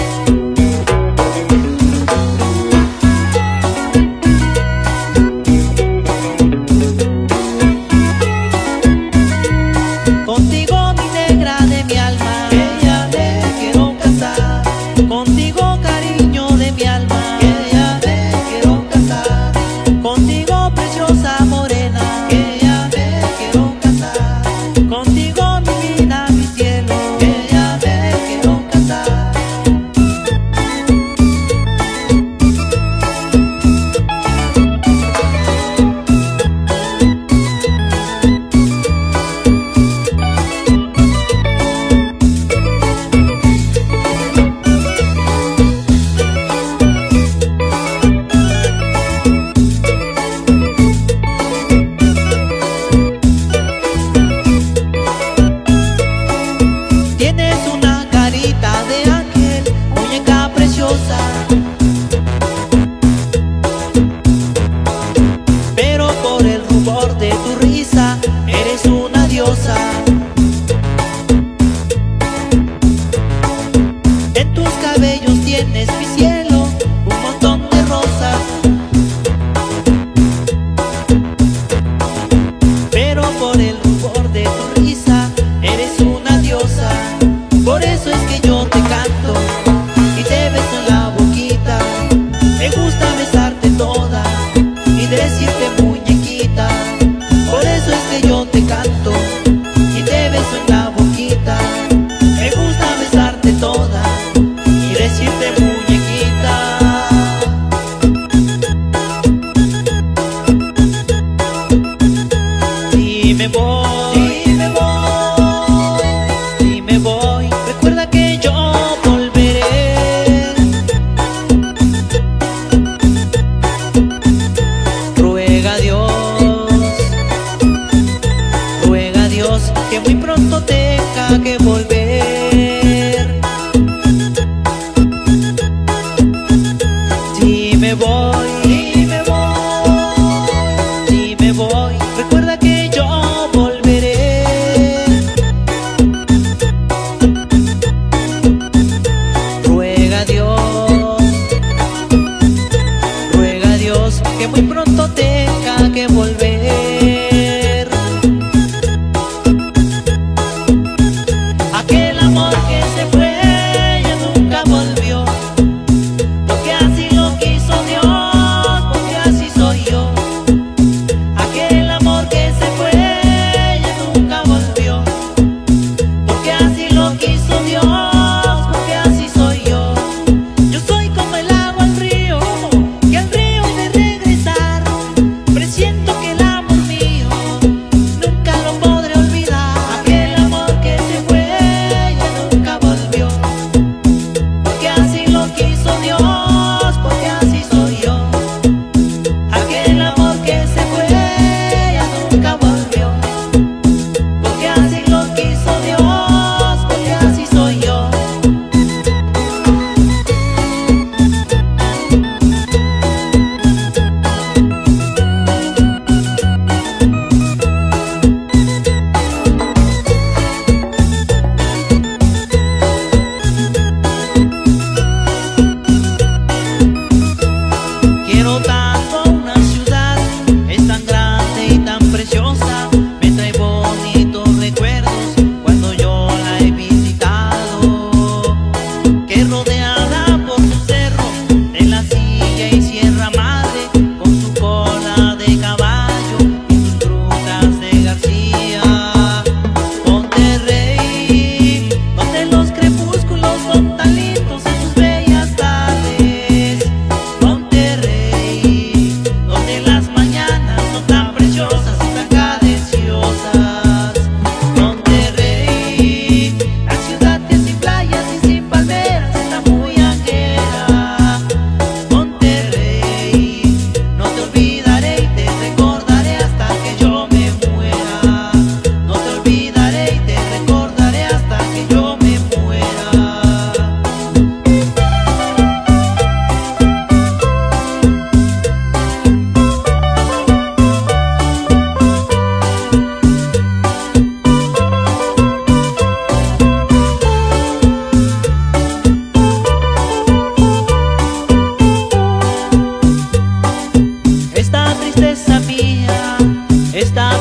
Contigo, mi negra de mi alma, que ya me quiero casar. Contigo, cariño de mi alma, que ya me quiero casar. Contigo, preciosa morena, que ya me quiero casar. Contigo, mi vida, mi cielo, que ya me quiero casar. Tienes una carita de ángel, muñeca preciosa, pero por el rubor de tu risa eres una diosa. En tus cabellos tienes, mi cielo, un montón de rosas, pero por el rubor de tu risa eres una diosa. Por eso es que yo te canto y te beso en la boquita. Me gusta besarte toda y decirte muñequita. Por eso es que yo te canto y te beso en la boquita. Me gusta besarte toda y decirte muñequita. Si me voy, si me voy, si me voy, recuerda que yo volveré. Ruega a Dios que muy pronto tenga que volver. Si me voy, si me voy, si me voy, recuerda que yo volveré.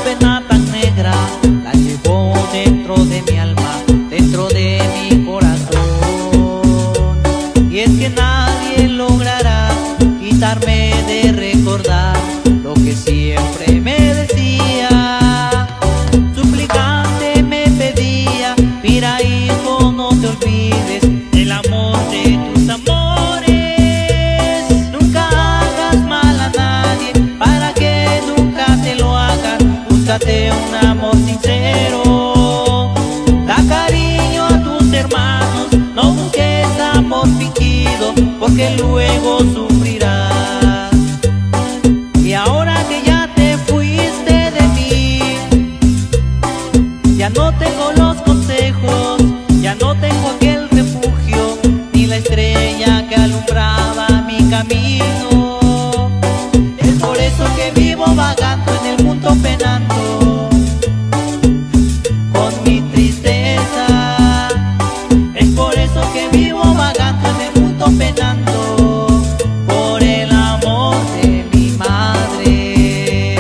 pena tan negra la llevo dentro de mi alma, dentro de mi corazón. Y es que nadie logrará quitarme de recordar lo que siempre me decía. Suplicante me pedía: mira hijo, no te olvides del amor de tus amores. Nunca hagas mal a nadie para que nunca te lo hagan. Búscate un amor sincero, da cariño a tus hermanos, no busques amor fingido porque luego sufrirás. Y ahora que ya te fuiste de mí, ya no tengo los consejos, ya no tengo aquel refugio, ni la estrella que alumbraba mi camino. Es por eso que vivo vagando en el mundo penando con mi tristeza. Es por eso que vivo vagando en el mundo penando por el amor de mi madre.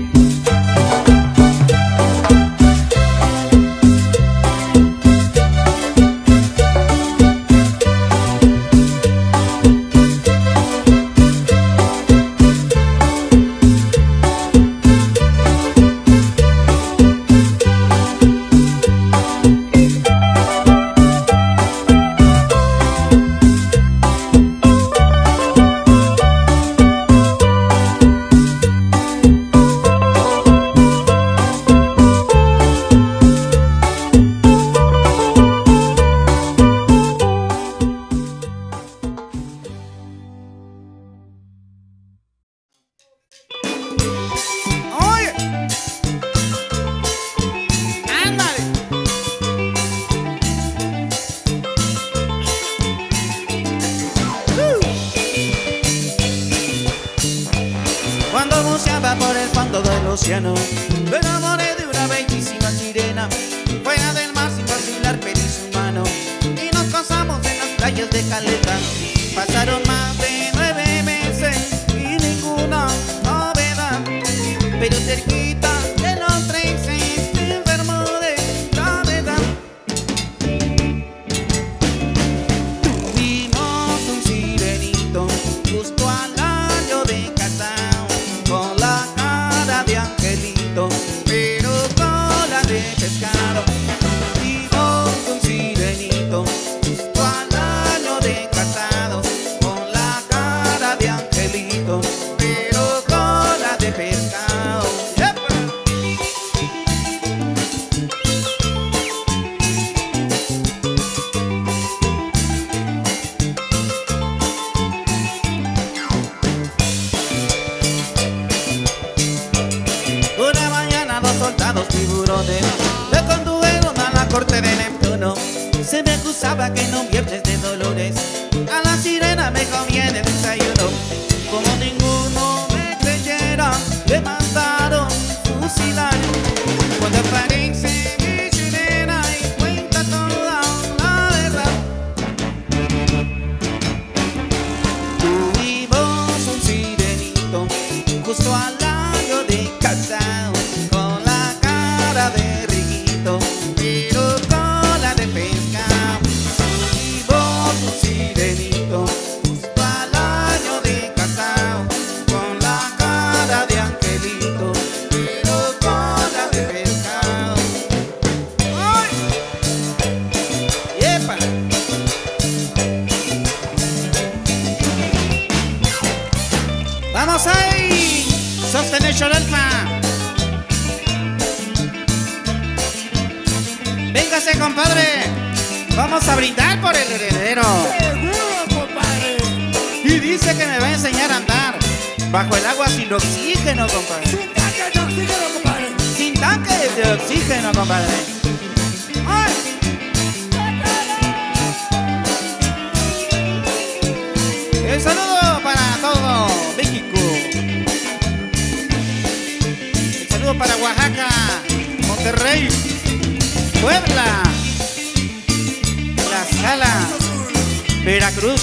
Cuando buceaba por el fondo del océano, me enamoré de una bellísima sirena. Fuera del mar sin vacilar pedí su mano y nos casamos en las playas de Caleta. Pasaron más de 9 meses y ninguna novedad, pero cerquita de los 13 se enfermó de gravedad. Tuvimos un sirenito justo al año de casado, con la cara de angelito, pero cola de pescado. Vimos un sirenito justo al año de casado, con la cara de angelito, pero cola de pescado. ¡Yepa! Una mañana dos soldados tiburones me condujeron a la corte de Neptuno. Se me acusaba que no viernes de dolores a la sirena me conviene desayuno. Como ninguno me creyera, me mandaron fusilar. Cuando aparece mi sirena y cuenta toda la verdad. Tuvimos un sirenito justo al año de casado, con la cara de riquito, pero cola de pescado. Tuvimos un sirenito justo al año de casado, con la cara de angelito, pero cola de pescado. ¡Ay! ¡Yepa! ¡Vamos ahí! ¡Sostenation Alma! Véngase, compadre. Vamos a brindar por el heredero. ¡Seguro, compadre! Y dice que me va a enseñar a andar bajo el agua sin oxígeno, compadre. ¡Sin tanque de oxígeno, compadre! Sin tanque de oxígeno, compadre. ¡Ay! El saludo para todo México. El saludo para Oaxaca, Monterrey, Puebla, Tlaxcala, Veracruz.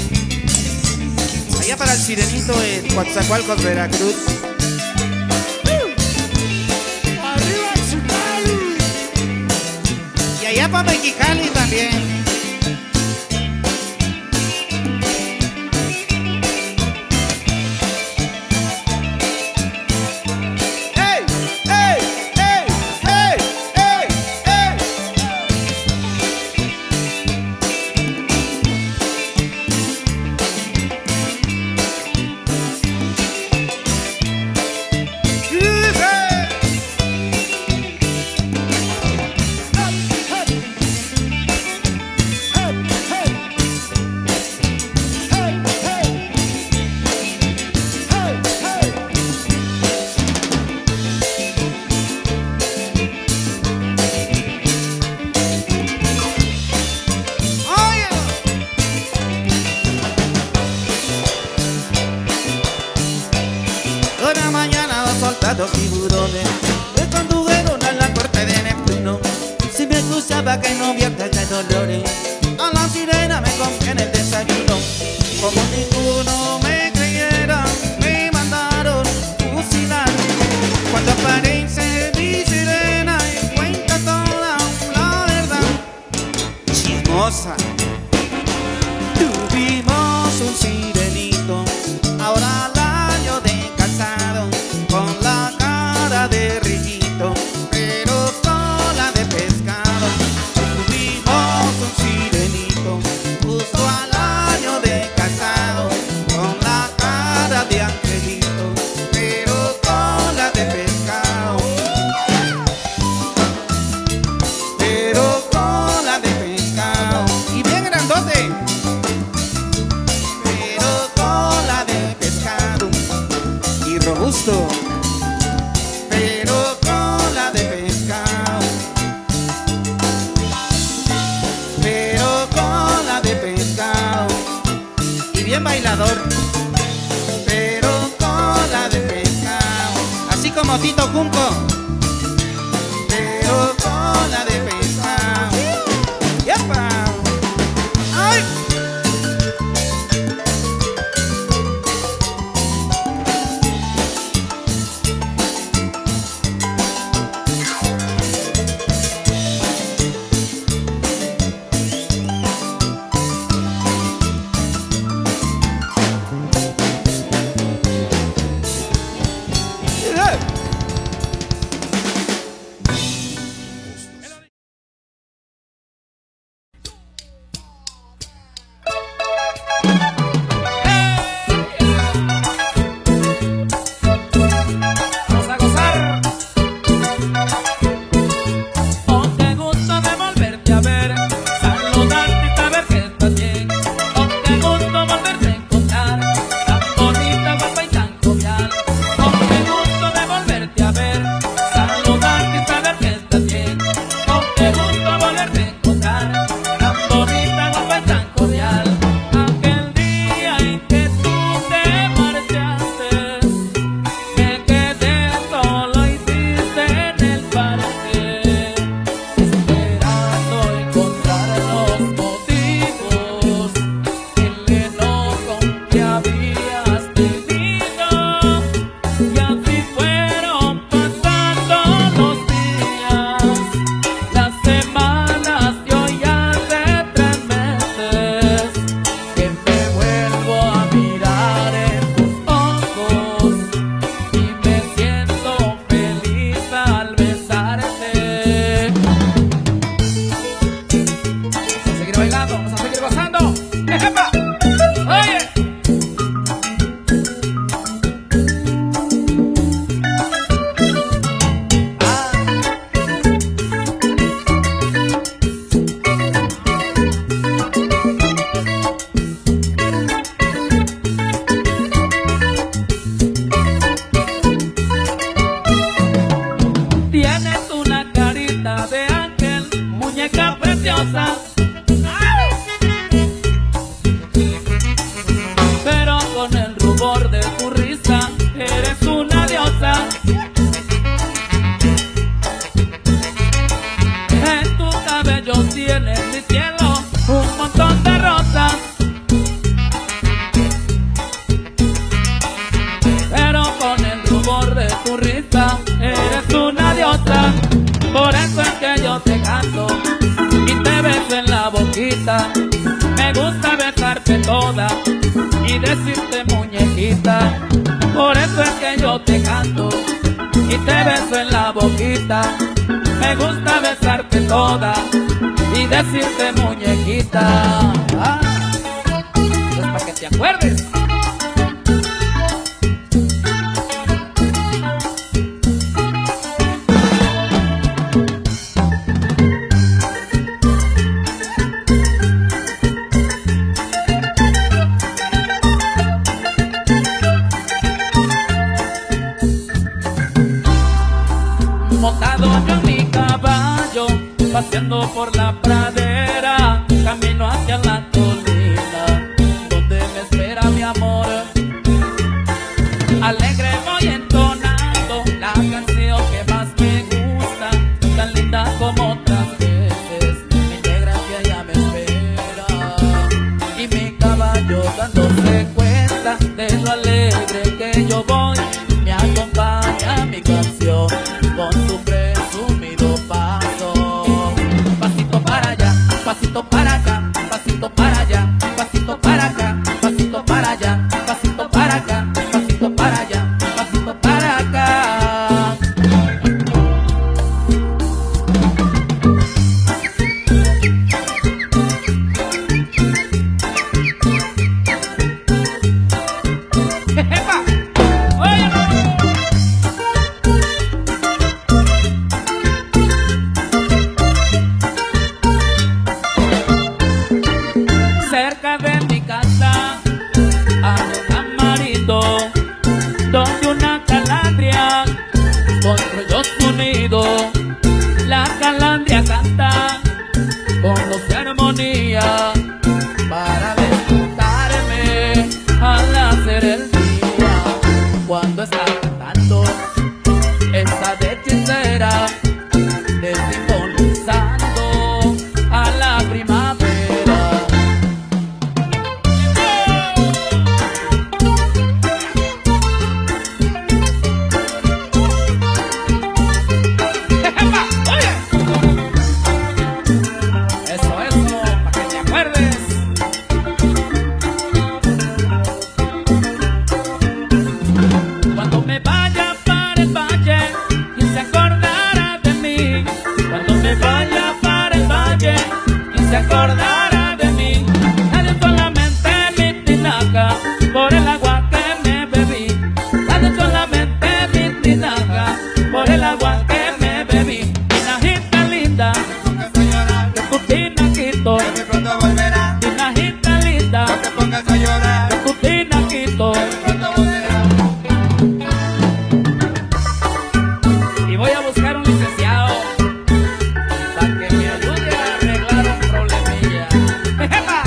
Allá para el sirenito en Coatzacoalcos, Veracruz. allá para Mexicali también. ¡Ey! ¡Ey! ¡Ey! ¡Ey! ¡Ey! ¡Ey! Una mañana dos soldados tiburones me condujeron a la corte de Neptuno. Si me acusaba que no viertes de dolores, a la sirena me conviene el desayuno. Como ninguno me creyera, me mandaron fusilar. Cuando aparece mi sirena y cuenta toda la verdad chismosa. Tuvimos un sirenito, ahora al año de casado, con la cara de rillito, pero cola de pescado. Tuvimos un sirenito, justo al año de casado, con la cara de angelito, pero cola de pescado. Pero cola de pescado. Y bien grandote. Pero cola de pescado. Y robusto. Pero cola de pescado. Pero cola de pescado. Y bien bailador. Pero cola de pescado. Así como Tito Junco. Pero cola de pescado. ¡Yepa! ¡Ay! Vamos a gozar. Oh, qué gusto de volverte a ver, saludarte y saber que estás bien. Oh, qué gusto volverte a encontrar, tan bonita, guapa y tan jovial. Oh, qué gusto de volverte a ver, saludarte y saber que estás bien. Oh, qué gusto volverte a encontrar, tan bonita, guapa y tan jovial. Aquel día en que tú te marchaste, me quedé solo y triste en el parque, esperando encontrar los motivos del enojo que habías tenido. Y así fueron pasando los días, las semanas, y hoy hace 3 meses que me vuelvo a mirar en tus ojos y me siento feliz al besarte. Vamos a seguir bailando, vamos a seguir gozando. ¡Ejepa! ¡Oye! Tienes una carita de ángel, muñeca preciosa, pero con el rubor de tu risa eres una diosa. En tu cabello tienes, mi cielo, un montón de rosas, pero con el rubor de tu risa eres una diosa. Por eso es que yo te canto muñequita. Me gusta besarte toda y decirte muñequita. Por eso es que yo te canto y te beso en la boquita. Me gusta besarte toda y decirte muñequita. Ah, es para que te acuerdes. Montado yo en mi caballo, paseando por la pradera, camino hacia la colina, donde me espera mi amor. Alegre voy entonando la canción que más me gusta, tan linda como otras veces, mi negra que allá me espera. Y mi caballo dándose cuenta de lo alegre que yo voy, me acompaña mi canción con su presumido paso. Pasito para allá, pasito para acá, pasito para allá, pasito para acá, pasito para allá, pasito para acá, pasito para allá, pasito para acá. ¡Jejepa! ¡Oye! Cerca de mi casa hay un camarito donde una calandria construyó su nido. La calandria canta con luz y armonía para despertarme al nacer el día. Cuando está cantando esta de hechicera, desimbolizando a la primavera. Cuando me vaya para el valle, ¿quién se acordará de mí? Cuando me vaya para el valle, ¿quién se acordará de mí? Nadie, solamente mi tinaja, por el agua que me bebí. Nadie, solamente mi tinaja, por el agua que me bebí. Tinajita linda, que tu tinajito, tinajita linda, que tu tinajito. Y voy a buscar un licenciado para que me ayude a arreglar un problemilla. ¡Jejepa!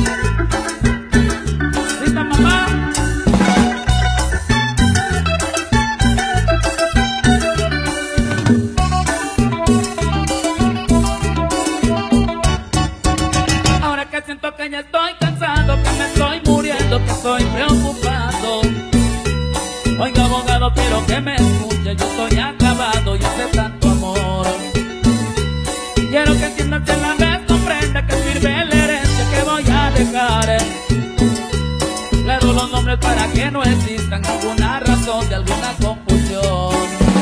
¿Lista, mamá? Ahora que siento que ya estoy cansado, que me estoy muriendo, que estoy preocupado. Oiga, abogado, quiero que me escuche, yo estoy acabado y hace tanto amor. Quiero que entienda que la vez comprenda que sirve la herencia que voy a dejar. Le doy los nombres para que no exista ninguna razón de alguna confusión.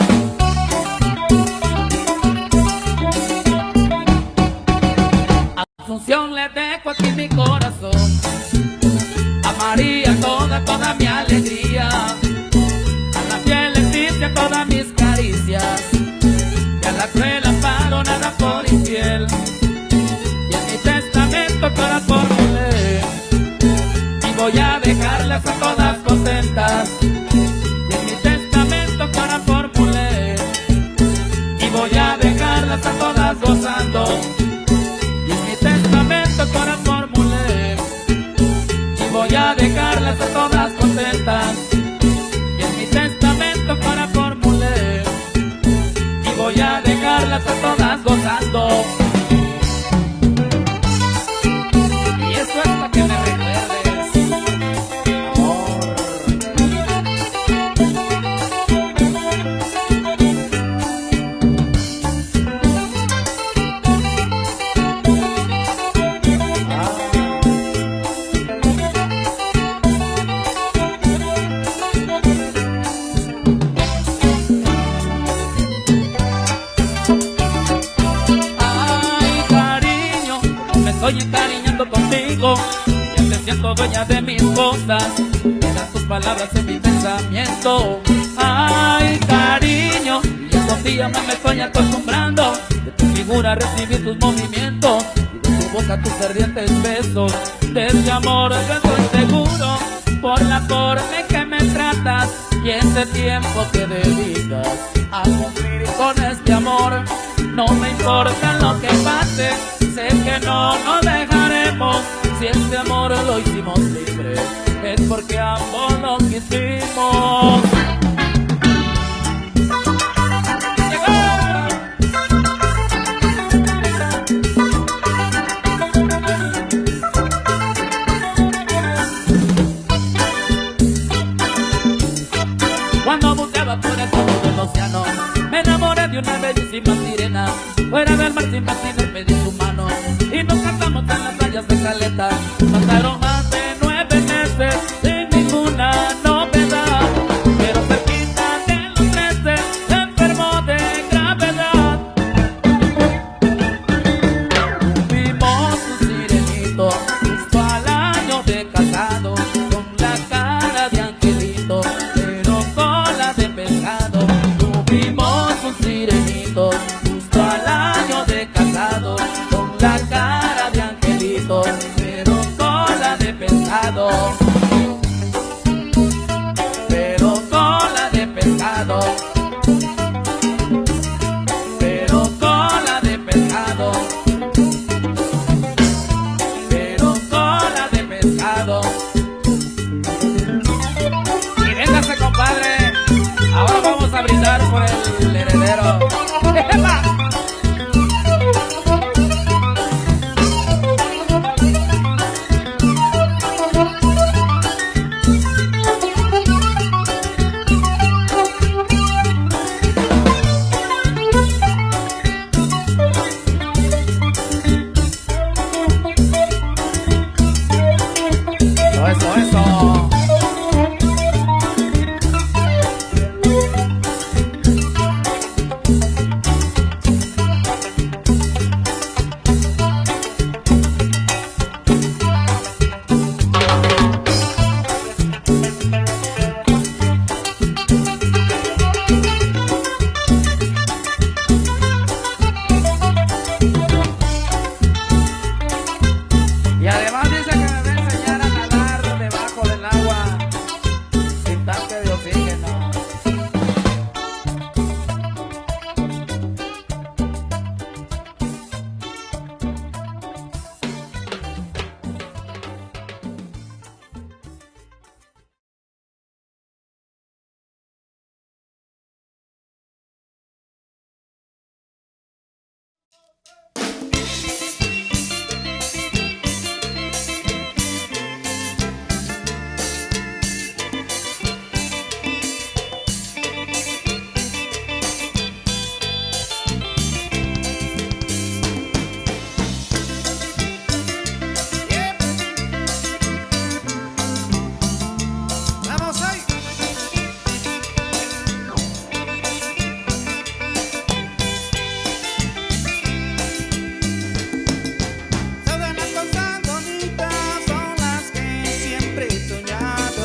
Asunción le dejo aquí mi corazón, a María toda mi alegría, a la fiel Leticia todas mis caricias, y a la cruel Amparo nada por infiel. Y en mi testamento todas formulé, y voy a dejarlas a todas contentas. Y en mi testamento todas formulé, y voy a dejarlas a todas gozando. Y en mi testamento todas formulé, y voy a dejarlas a todas contentas. Y en mi testamento para formulé, y voy a dejarlas a todas gozando. Y eso es para que me recuerdes, amor. estoy encariñando contigo. Ya te siento dueña de mis cosas, quedan tus palabras en mi pensamiento. Ay, cariño, día con día me estoy acostumbrando. De tu figura recibir tus movimientos y de tu boca tus ardientes besos. De ese amor yo estoy seguro por la forma en que me tratas y ese tiempo que dedicas a cumplir con este amor. No me importa lo que pase, sé que no nos dejaremos. Si este amor lo hicimos libre, es porque ambos lo quisimos. Cuando buceaba por el fondo del océano, me enamoré de una bellísima sirena. Fuera del mar sin vacío pedí su mano y nos cantamos en las playas de Caleta. Pasaron más de 9 meses sin ninguna novedad, pero cerquita de los 13 se enfermó de gravedad. Tuvimos un sirenito justo al año de casado, con la cara de angelito pero cola de pescado. Tuvimos un sirenito justo al año de casado, con la cara de angelito pero cola de pescado. Pero cola de pescado. Pero cola de pescado. Pero cola de pescado. Y véngase, compadre, ahora vamos a brindar por el heredero. ¡Epa! Eso, eso. Y además dice que me va a enseñar a nadar debajo del agua sin tanque de oxígeno. Vamos ahí. Todas las cosas bonitas son las que siempre he soñado.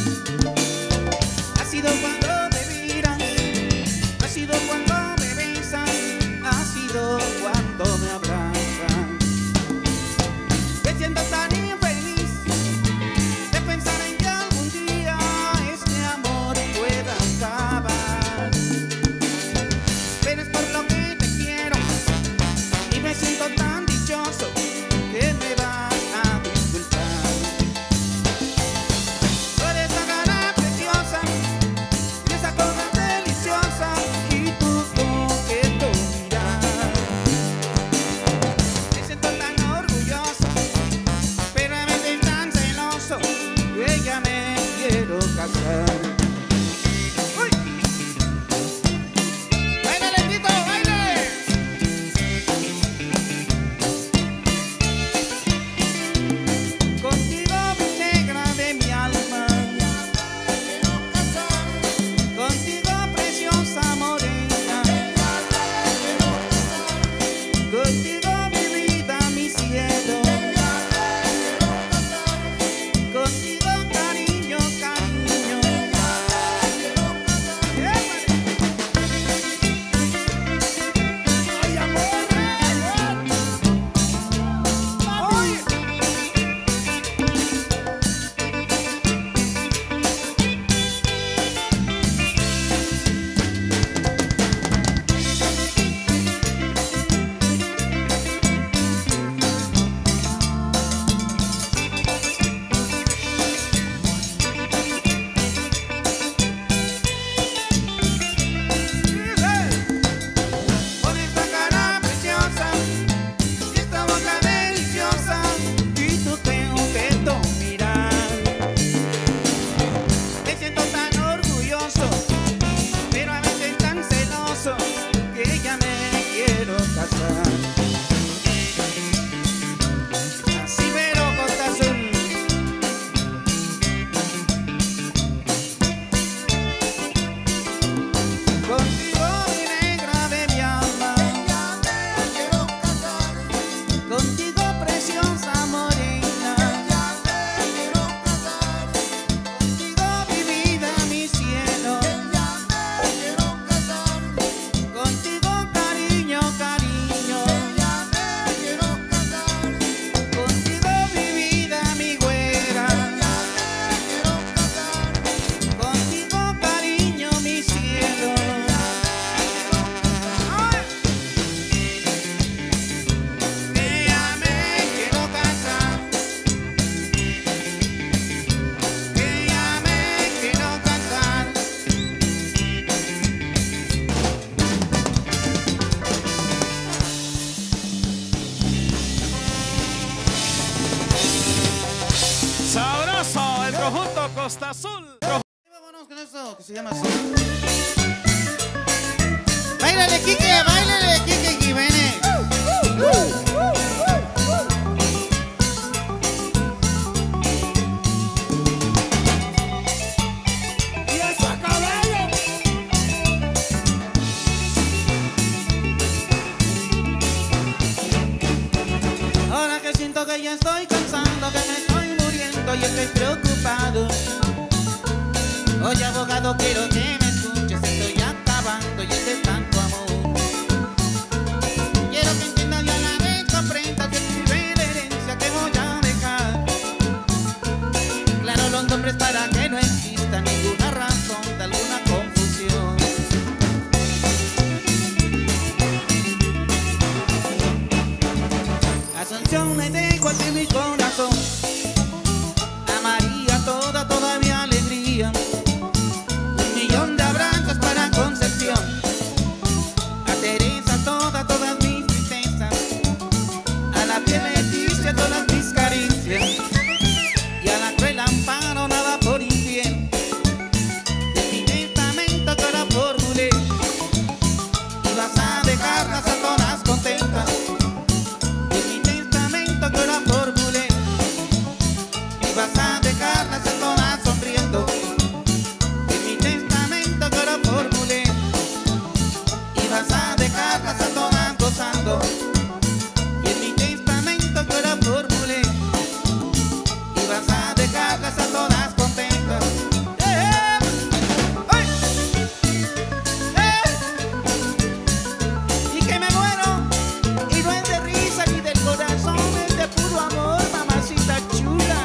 Ha sido cuando me miras, ha sido cuando me besas, ha sido cuando me abrazas. Me siento tan infeliz de pensar en que algún día este amor pueda acabar. Pero es por lo que te quiero y me siento tan dichoso que me vas a disculpar. Tú eres la cara preciosa y esa cosa deliciosa y tu coqueto mirar. Azul. Vámonos con eso que se llama así. Báilale, Quique Jiménez. Y eso a caballo. Ahora que siento que ya estoy cansado, que me estoy muriendo y estoy preocupado. Oye, abogado, quiero que me escuches, estoy acabando y es de tanto amor. Quiero que entiendas y a la vez comprendas que tuve la herencia que voy a dejar. Claro, los nombres para que no exista ninguna razón de alguna confusión. Asunción, me dejo aquí mi corazón. A María toda mi alegría. 1.000.000 de abrazos para Concepción. A Teresa todas mis tristezas. A la piel Leticia todas mis caricias. Y a la cruel Amparo nada por infiel. De mi testamento que ahora formulé. Y vas a dejarlas a todas contentas. De mi testamento que ahora formulé. Y vas a dejarlas a todas sonriendo. De mi testamento que ahora formulé. Y vas a dejarlas a todas gozando. Y en mi testamento que ahora formulé. Y vas a dejarlas a todas contentas. ¡Ay! Y que me muero. Y no es de risa ni del corazón, es de puro amor, mamacita chula.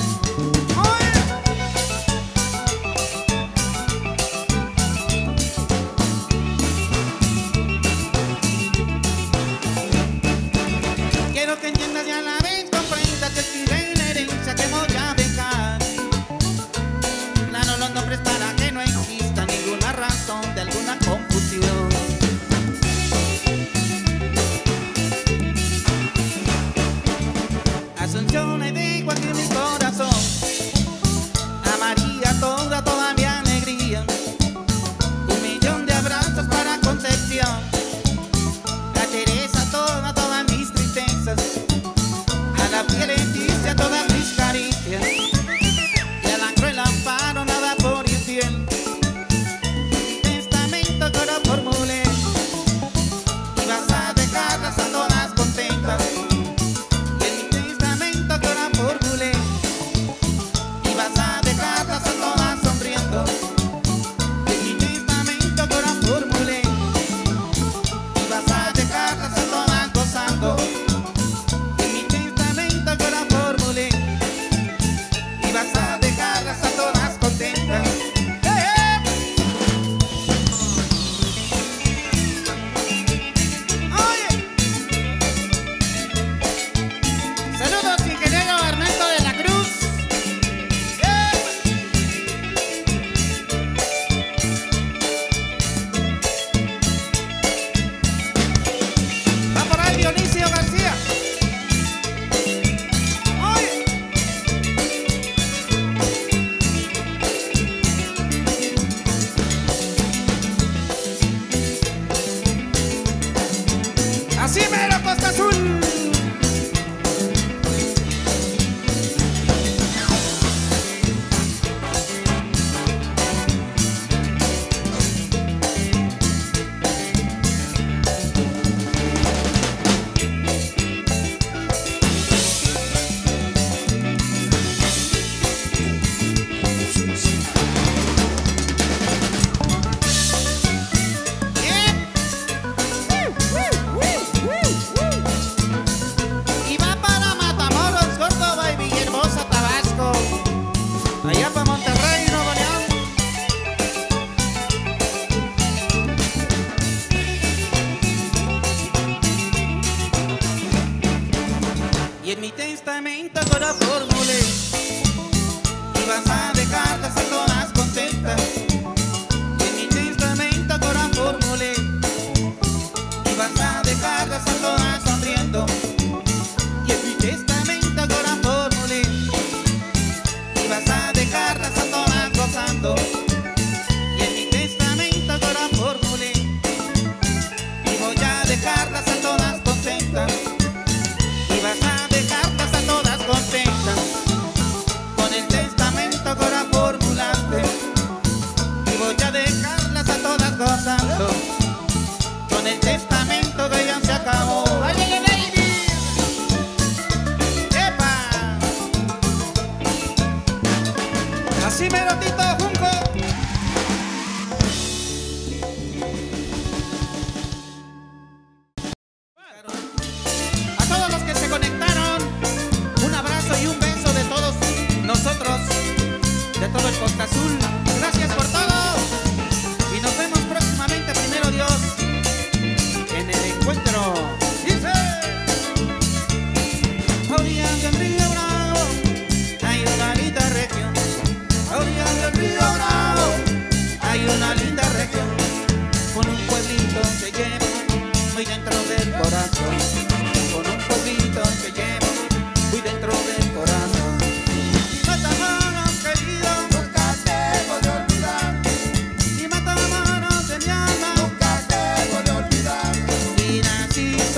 Quiero que entiendas y a la vez comprendas que escribí la herencia que voy a dejar. Claro, los nombres para que no exista ninguna razón de alguna confusión. Asunción, le digo aquí mi corazón. A María toda mi alegría. 1.000.000 de abrazos para Concepción. A Teresa todas mis tristezas. A la piel Leticia todas mis caricias. Y a la cruel Amparo nada por infiel. Mi testamento que ahora formulé. Y vas a dejarlas a todas contentas. Y en mi testamento que ahora formulé. Y vas a dejarlas a todas sonriendo. Y en mi testamento que ahora formulé. Y vas a dejarlas a todas gozando. Y en mi testamento que ahora formulé. Y vas a dejarlas a todas contentas. Oye, saludos, ingeniero Ernesto de la Cruz. Va por ahí Dionisio García. Oye. Así mero, Costa Azul. Y va para Matamoros, Córdoba y Villahermosa, Tabasco. Allá para Monterrey, Nuevo León. Y en mi testamento que ahora formulé. Y vas a dejarlas a todas contentas. Y en mi testamento que ahora formulé. Y vas a dejarlas a todas sonriendo. Y en mi testamento que ahora formulé. Y vas a dejarlas a todas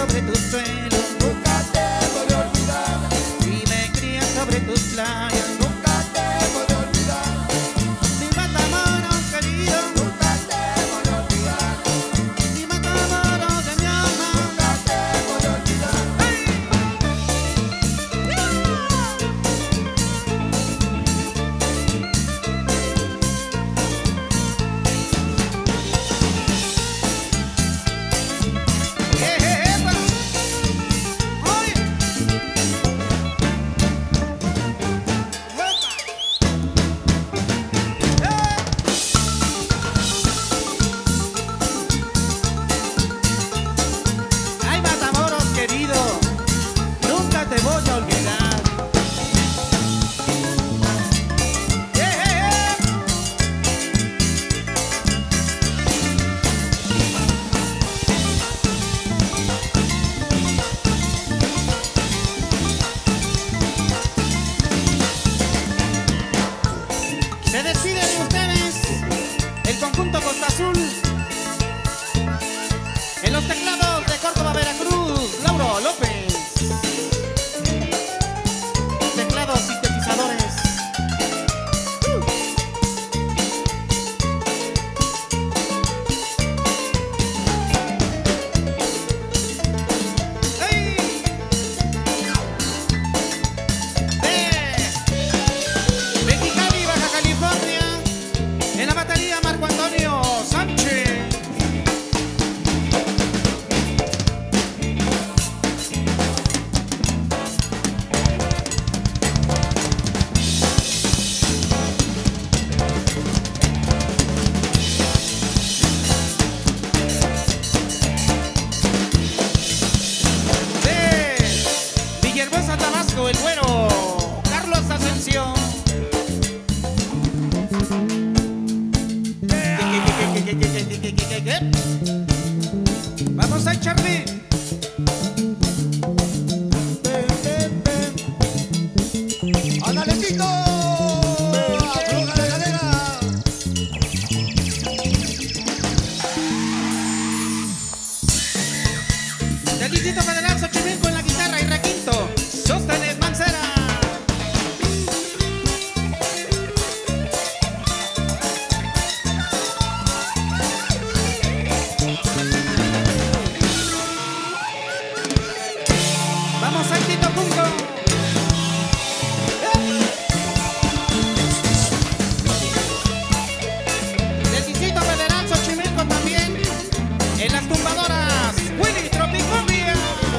sobre tu suelo, nunca te podré olvidar, y me crías sobre tus playas. nunca te podré olvidar, Mi Matamoros querido, nunca te podré olvidar, mi Matamoros de mi alma. nunca te podré olvidar. ¡Epa! ¡Oye! ¡Ay, Matamoros querido! Nunca te voy a olvidar. Se despide de ustedes el conjunto Costa Azul. En los teclados de Córdoba, Veracruz, Lauro López. Teclados sintetizadores. ¡Ey! De Mexicali, Baja California, en la batería Marco Antonio Sánchez. De Villahermosa, Tabasco, el güero Carlos Ascensión. ¿Qué? Vamos a echarle. ¡Ándale, Tito! ¡Afloja la cadera! Del Distrito Federal, Xochimilco en la guitarra y requinto, Sóstenes Mancera. Vamos al Tito Junco. Del Distrito Federal, Xochimilco también, en las tumbadoras, Willy Tropicumbia.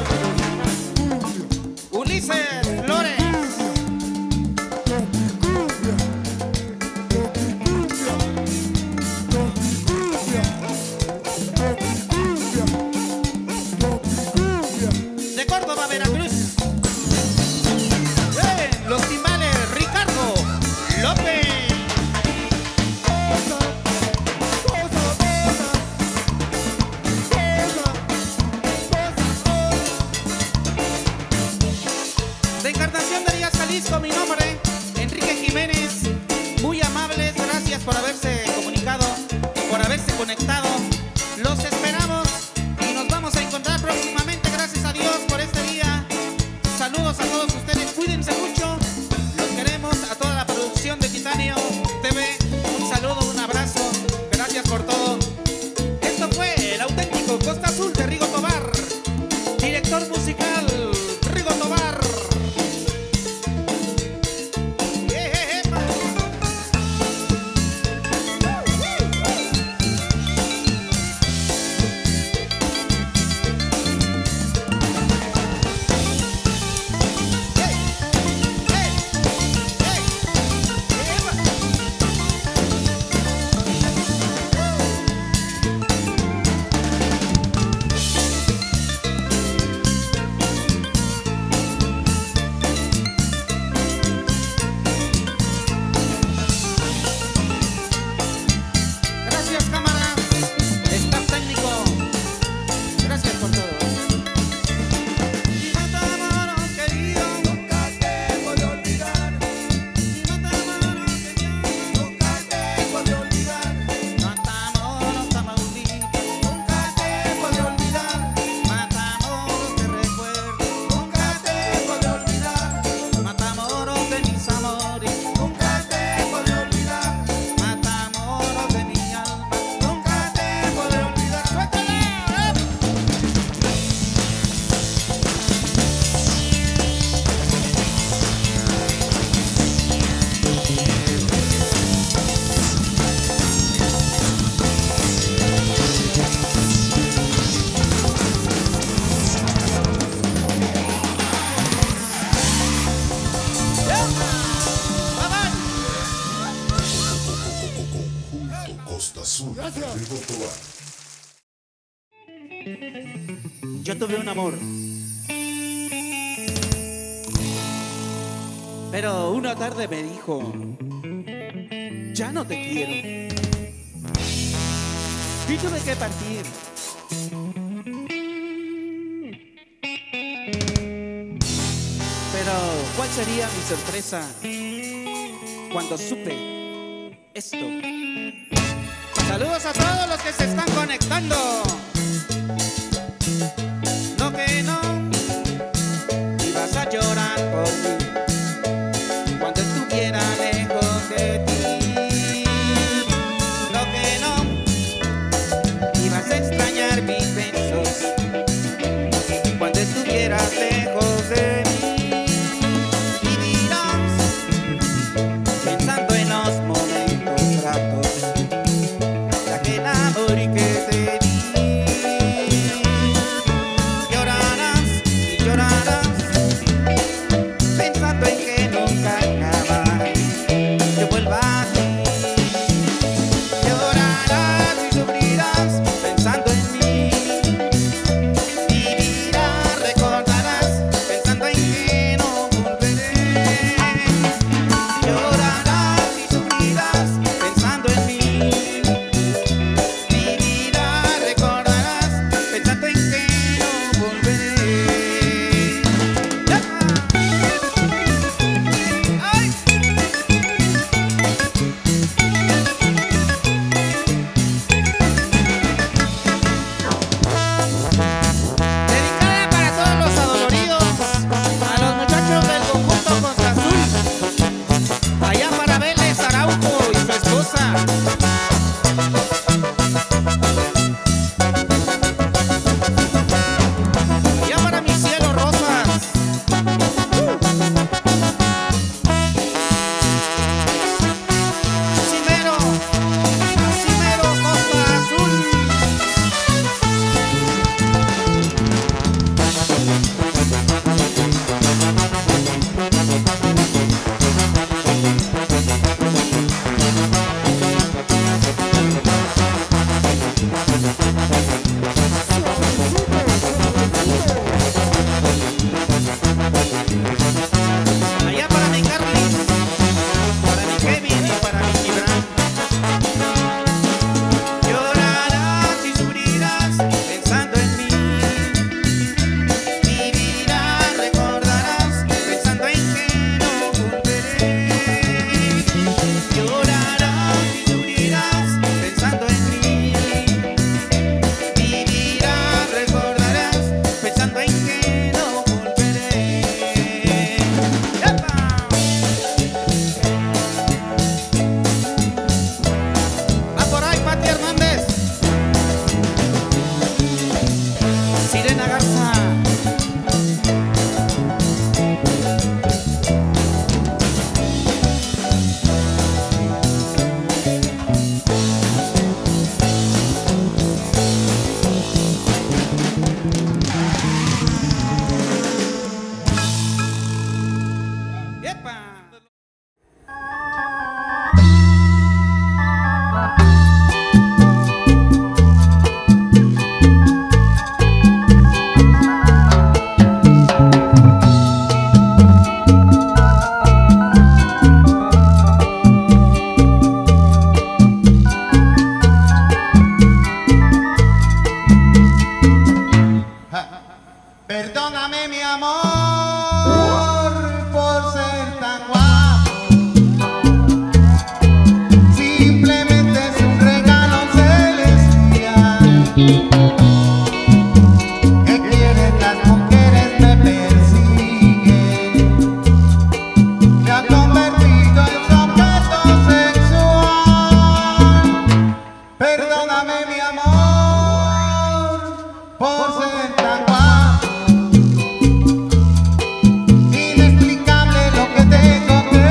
Yo tuve un amor, pero una tarde me dijo, ya no te quiero. Y tuve que partir. Pero, ¿cuál sería mi sorpresa cuando supe esto? Saludos a todos los que se están conectando. No que no, ibas a llorar por mí cuando estuviera lejos de ti. No que no, ibas a extrañar mis besos cuando estuvieras lejos de mí. Pensando en los momentos gratos de aquel amor que te di. Llorarás y llorarás pensando en que nunca acaba. Yo vuelvo a ti. Llorarás y sufrirás pensando en mí. Vivirás, recordarás pensando en que no volveré. Llorarás y sufrirás pensando en mí. Vivirás, recordarás pensando en que no volveré. ¡Ya! ¡Ay! Dedicada para todos los adoloridos, a los muchachos del conjunto Costa Azul. Allá para Vélez Araujo y su esposa. Allá para mis cielos rosas. Así mero, Costa Azul. Allá para mi Carlis, para mi Kevin y para mi Gibran. Llorarás y sufrirás pensando en mí. Vivirás, recordarás pensando en que no volveré. Llorarás y sufrirás pensando en mí. Vivirás, recordarás pensando en que no volveré. ¡Epa! Va por ahí Pati Hernández. Sirena Garza. ¡Epa! Perdóname mi amor por ser tan guapo. Simplemente es un regalo celestial. Que quieres las mujeres me persiguen. Me ha convertido en su objeto sexual. Perdóname mi amor por ser tan guapo. Inexplicable lo que tengo que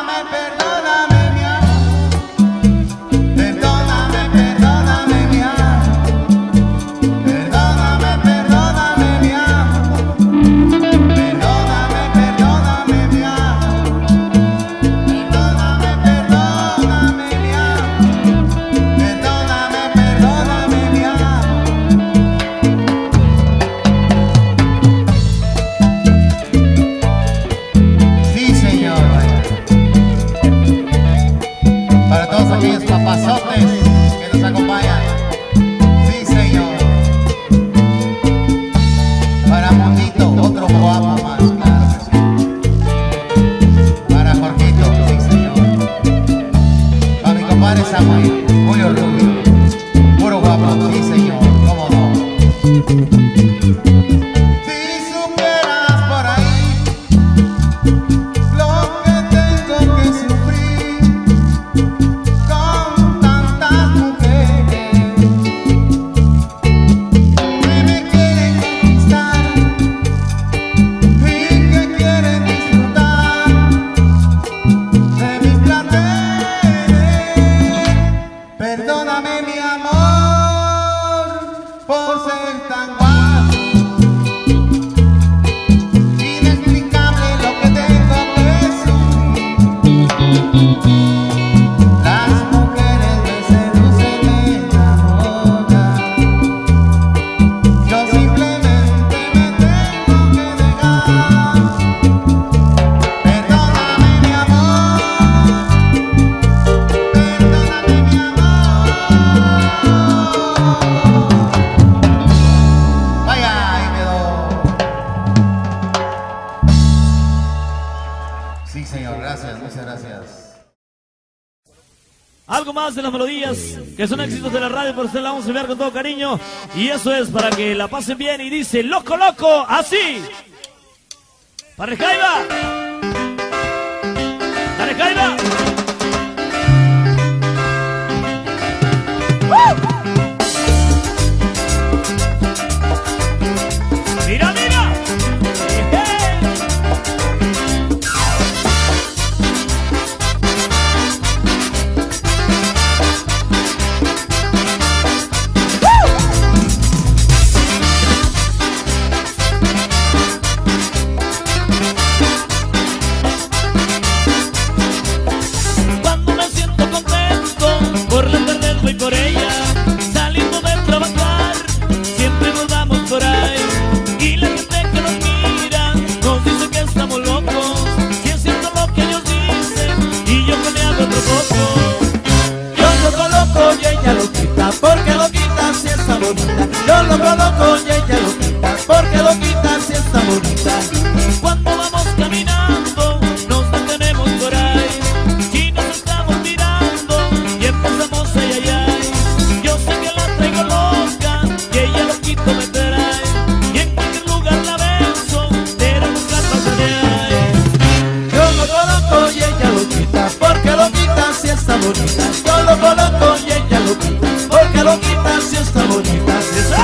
Algo más de las melodías que son éxitos de la radio, por eso la vamos a enviar con todo cariño. Y eso es para que la pasen bien. Y dice, loco, loco, así. Para Jaiba. Dale, Jaiba. Mira, mira. Por ella, saliendo de trabajar, siempre nos vamos por ahí. Y la gente que nos mira nos dice que estamos locos. Si es cierto lo que ellos dicen, y yo que me hago otro poco. Yo lo coloco y ella lo quita, porque lo quita si está bonita. Yo lo coloco y ella lo quita, porque lo quita si está bonita. Cuando vamos caminando, nos detenemos por ahí. Si nos estamos mirando y empezamos a allá. Me trae, y en cualquier lugar la beso, pero nunca pasa de ahí. Yo lo coloco y ella lo quita, porque lo quita si está bonita. Yo lo coloco y ella lo quita, porque lo quita si está bonita.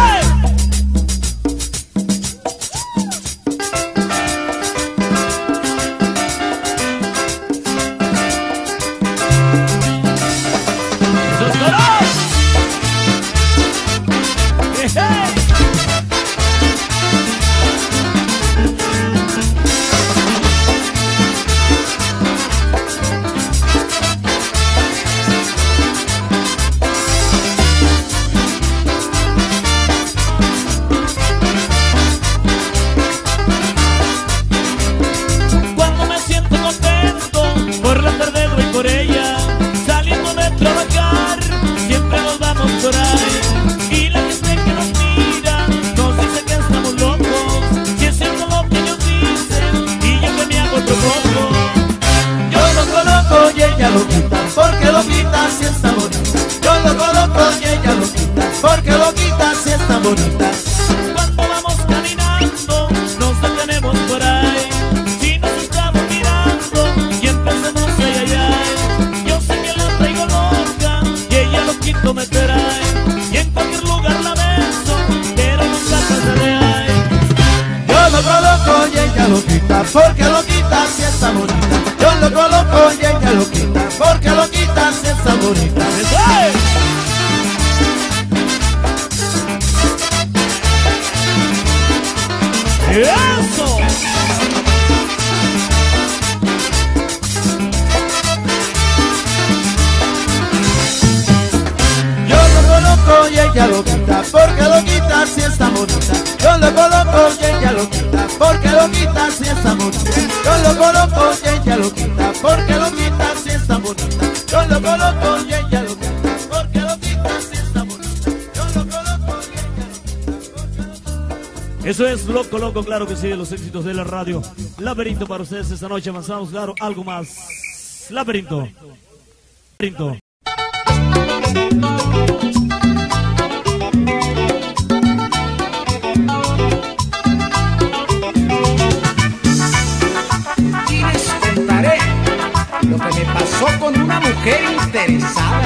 Porque lo quita si está bonita. Yo lo coloco y ella lo quita, porque lo quita si está bonita. Cuando vamos caminando, nos detenemos por ahí. Si nos estamos mirando y empezamos ay, ay, ay. Yo sé que la traigo loca y ella lo quito me trae. Y en cualquier lugar la beso, pero nunca pasa de ahí. Yo lo coloco y ella lo quita, porque lo quita si está bonita. Yo lo coloco y ella tan bonita. ¡Eso es! ¡Eso! Yo lo coloco y ella lo quita, porque lo quita si está bonita. Yo lo coloco y ella lo quita, porque lo quita si está bonita. Yo lo coloco y ella lo quita, porque lo quita si está bonita. Yo lo coloco y ella lo quita, porque lo quita si está bonita. Yo lo coloco y ella lo quita, porque lo quita. Eso es Loco Loco, claro que sí, de los éxitos de la radio. Laberinto para ustedes esta noche, avanzamos, claro, algo más. Laberinto. Laberinto. Y les contaré lo que me pasó con una mujer interesada.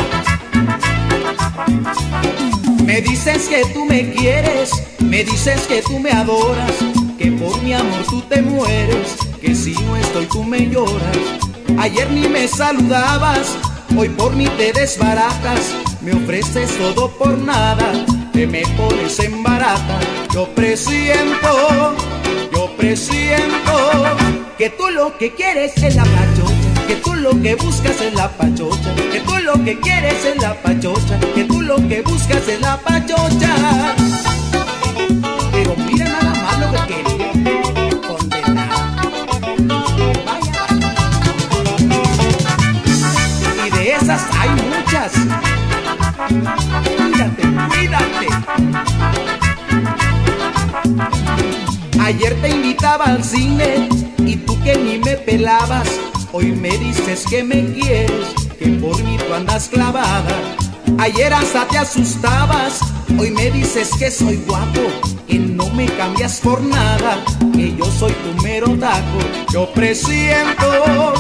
Me dices que tú me quieres, me dices que tú me adoras, que por mi amor tú te mueres, que si no estoy tú me lloras. Ayer ni me saludabas, hoy por mí te desbaratas, me ofreces todo por nada, te me pones en barata. Yo presiento que tú lo que quieres es la pachocha, que tú lo que buscas es la pachocha, que tú lo que quieres es la pachocha, que tú lo que buscas es la pachocha. Pero mira nada más lo que quería, condenada. Vaya, vaya. Y de esas hay muchas. Cuídate, cuídate. Ayer te invitaba al cine y tú que ni me pelabas, hoy me dices que me quieres, que por mí tú andas clavada. Ayer hasta te asustabas, hoy me dices que soy guapo, que no me cambias por nada, que yo soy tu mero taco. Yo presiento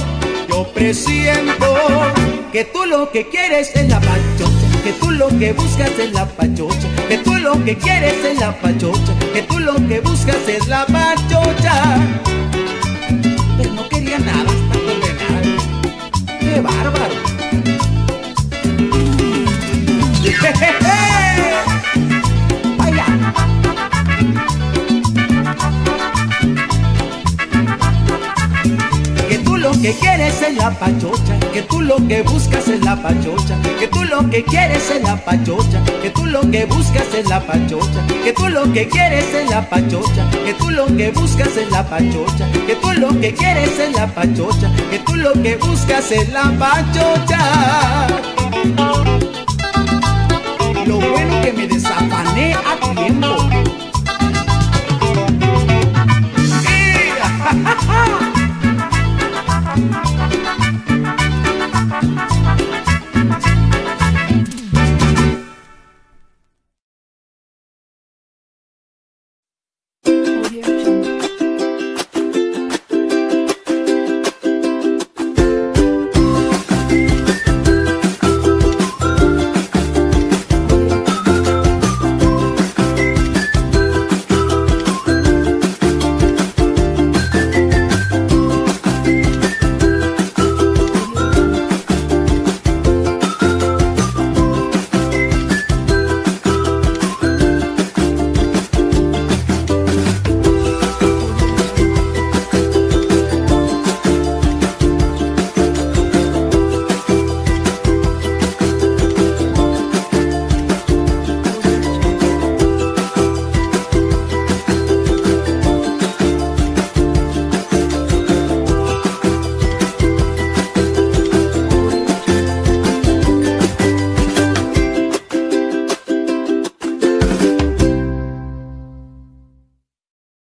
que tú lo que quieres es la pachocha, que tú lo que buscas es la pachocha, que tú lo que quieres es la pachocha, que tú lo que buscas es la pachocha. Pero no quería nada, está condenada. ¡Qué bárbaro! ¡Vaya! Que tú lo que quieres es la pachocha, que tú lo que buscas es la pachocha, que tú lo que quieres es la pachocha, que tú lo que buscas es la pachocha, que tú lo que quieres es la pachocha, que tú lo que buscas es la pachocha, que tú lo que quieres es la pachocha, que tú lo que buscas es la pachocha. Lo